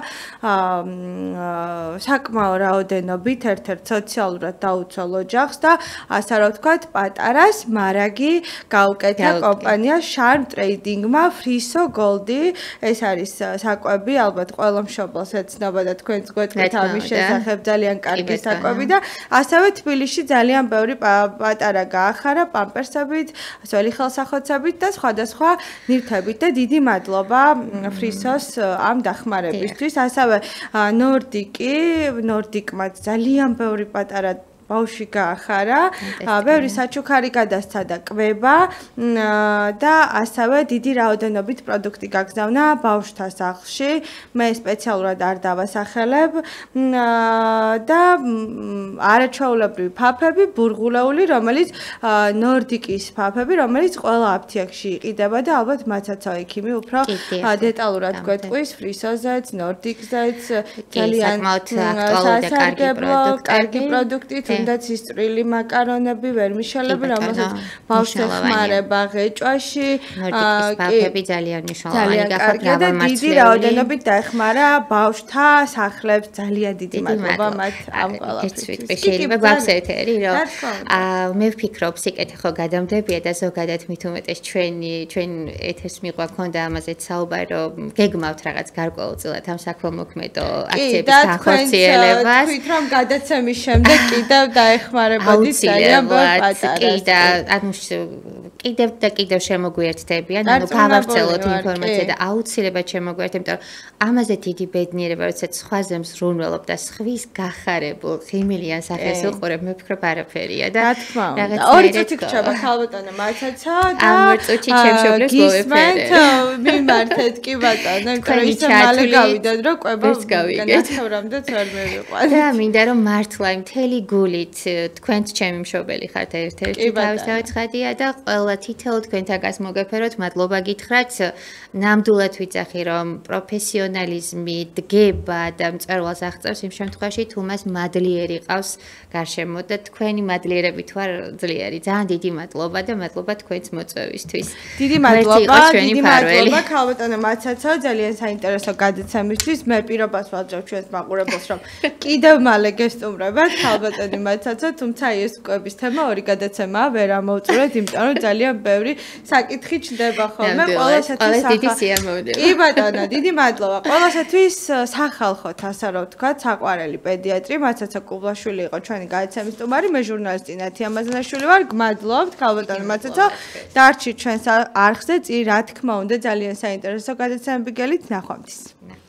საკმაო რაოდენობით ერთ-ერთ სოციალურად დაუცველ ოჯახს და ასე რომ ვთქვათ, პატარას მარაგი გაუკეთა კომპანია Sharp Trading-მა ფრისო გოლდი, ეს არის საკვები, ალბათ ყველა მშობელს ეცნობა და თქვენც გვეტყვით ამის შესახებ ძალიან კარგი საკვები და ასევე თბილისში ძალიან ბევრი პატარა გაახარა პამპერსებით, ძველი ხელსახოცებით და სხვადასხვა ნივთებით და დიდი მადლობა ფრისოს ამ დახმარებისთვის. ასევე ნორდიკმა ძალიან ბევრი პატარა ბავშვი გაახარა, ბევრი საჩუქარი გადასცა და კვება და ასევე დიდი რაოდენობით პროდუქტი გაგზავნა ბავშვთა სახლში. მე სპეციალურად არ დავასახელებ და არაჩვეულებრივი ფაფები, ბურღულეული, რომელიც ნორდიკის ფაფები, რომელიც ყველა აფთიაქში იყიდება და ალბათ მაცაცო ექიმი უფრო დეტალურად გვეტყვის ფრისოზეც, ნორდიკზეც, ძალიან კარგი პროდუქტი. თუნდაც ისტრილი მაკარონები, ვერმიშელები, რომელსაც ბავშვს ეხმარება ღეჭვაში. ნორდიკის ფაფები ძალიან მნიშვნელოვანი გახდა და დიდი რაოდენობით დაეხმარა ბავშვთა სახლებს. ძალიან დიდი მადლობა მათ ამ ყველაფრისთვის. შეიძლება გვაქვს ეთერი, რომ მე ვფიქრობ, სიკეთე ხო გადამდებია და ზოგადად მით უმეტეს ჩვენ ეთერს მიღვა ქონდა ამაზეც საუბარი, რომ გეგმავთ რაღაც გარკვეულწილად ამ საქველმოქმედო აქციების განხორციელებას. თქვით რომ გადაცემის შემდეგ კიდევ დაეხმარებოდით ძალიან ბევრ პატარას. კი და ანუ კიდევ შემოგვიერთდებიან, ანუ გავავრცელოთ ინფორმაცია და აუცილებლად შემოგვიერთებთ, იმიტომ რომ ამაზე დიდი ბედნიერება, როდესაც სხვაზე მსრუნველობ და სხვის გახარებულ ღიმილიან სახეს უყურებ, მე ვფიქრობ არაფერია და რა თქმა უნდა. 2 წუთი გრჩება ქალბატონო მაცაცა და ამ 2 წუთში ჩემ მშობლებს მოვეფერე. მიმართეთ კი ბატონო, იმიტომ რომ ისე მალე გავიდეთ, რომ კვება განათევრამდე ვერ მივიყვანეთ. და მინდა რომ მართლა მთელი გულით თქვენც ჩემი მშობელი ხართ ერთ-ერთი თავისთავად ცხადია და ყველა ყველა თითოეულ თქვენთან გასმოგეფეროთ, მადლობა გითხრათ. ნამდვილად ვიცახი, რომ პროფესიონალიზმი დგება და მწერლს აღწევს იმ შემთხვევაში, თუ მას მადლიერი ყავს გარშემო და თქვენი მადლიერებით ვარ ძლიერი. ძალიან დიდი მადლობა და მადლობა თქვენს მოწვევისთვის. დიდი მადლობა ქალბატონო მაცაცო, ძალიან საინტერესო გადაცემისთვის. მე პირობას ვაძლევ ჩვენს მაყურებელს, რომ კიდევ მალე გესტუმრებათ ქალბატონი მაცაცო, თუმცა ეს კვების თემა ორი გადაცემაა, ვერ ამოვწურეთ, იმიტომ რომ ძალიან ბევრი საკითხი ჩნდება ხოლმე ყველასათვის დიდი სიამოვნება. კი ბატონო, დიდი მადლობა. ყველასათვის სახალხოთ, ასე რომ ვთქვათ, საყვარელი პედიატრი მაცაცა კუბლაშვილი იყო ჩვენი გადაცემის სტუმარი, მე ჟურნალისტი ნათია მაზანაშვილი ვარ. გმადლობთ ქალბატონო მაცაცო. დარჩით ჩვენს არხზე, წინ რა თქმა უნდა ძალიან საინტერესო გადაცემები გელით ნახვამდის.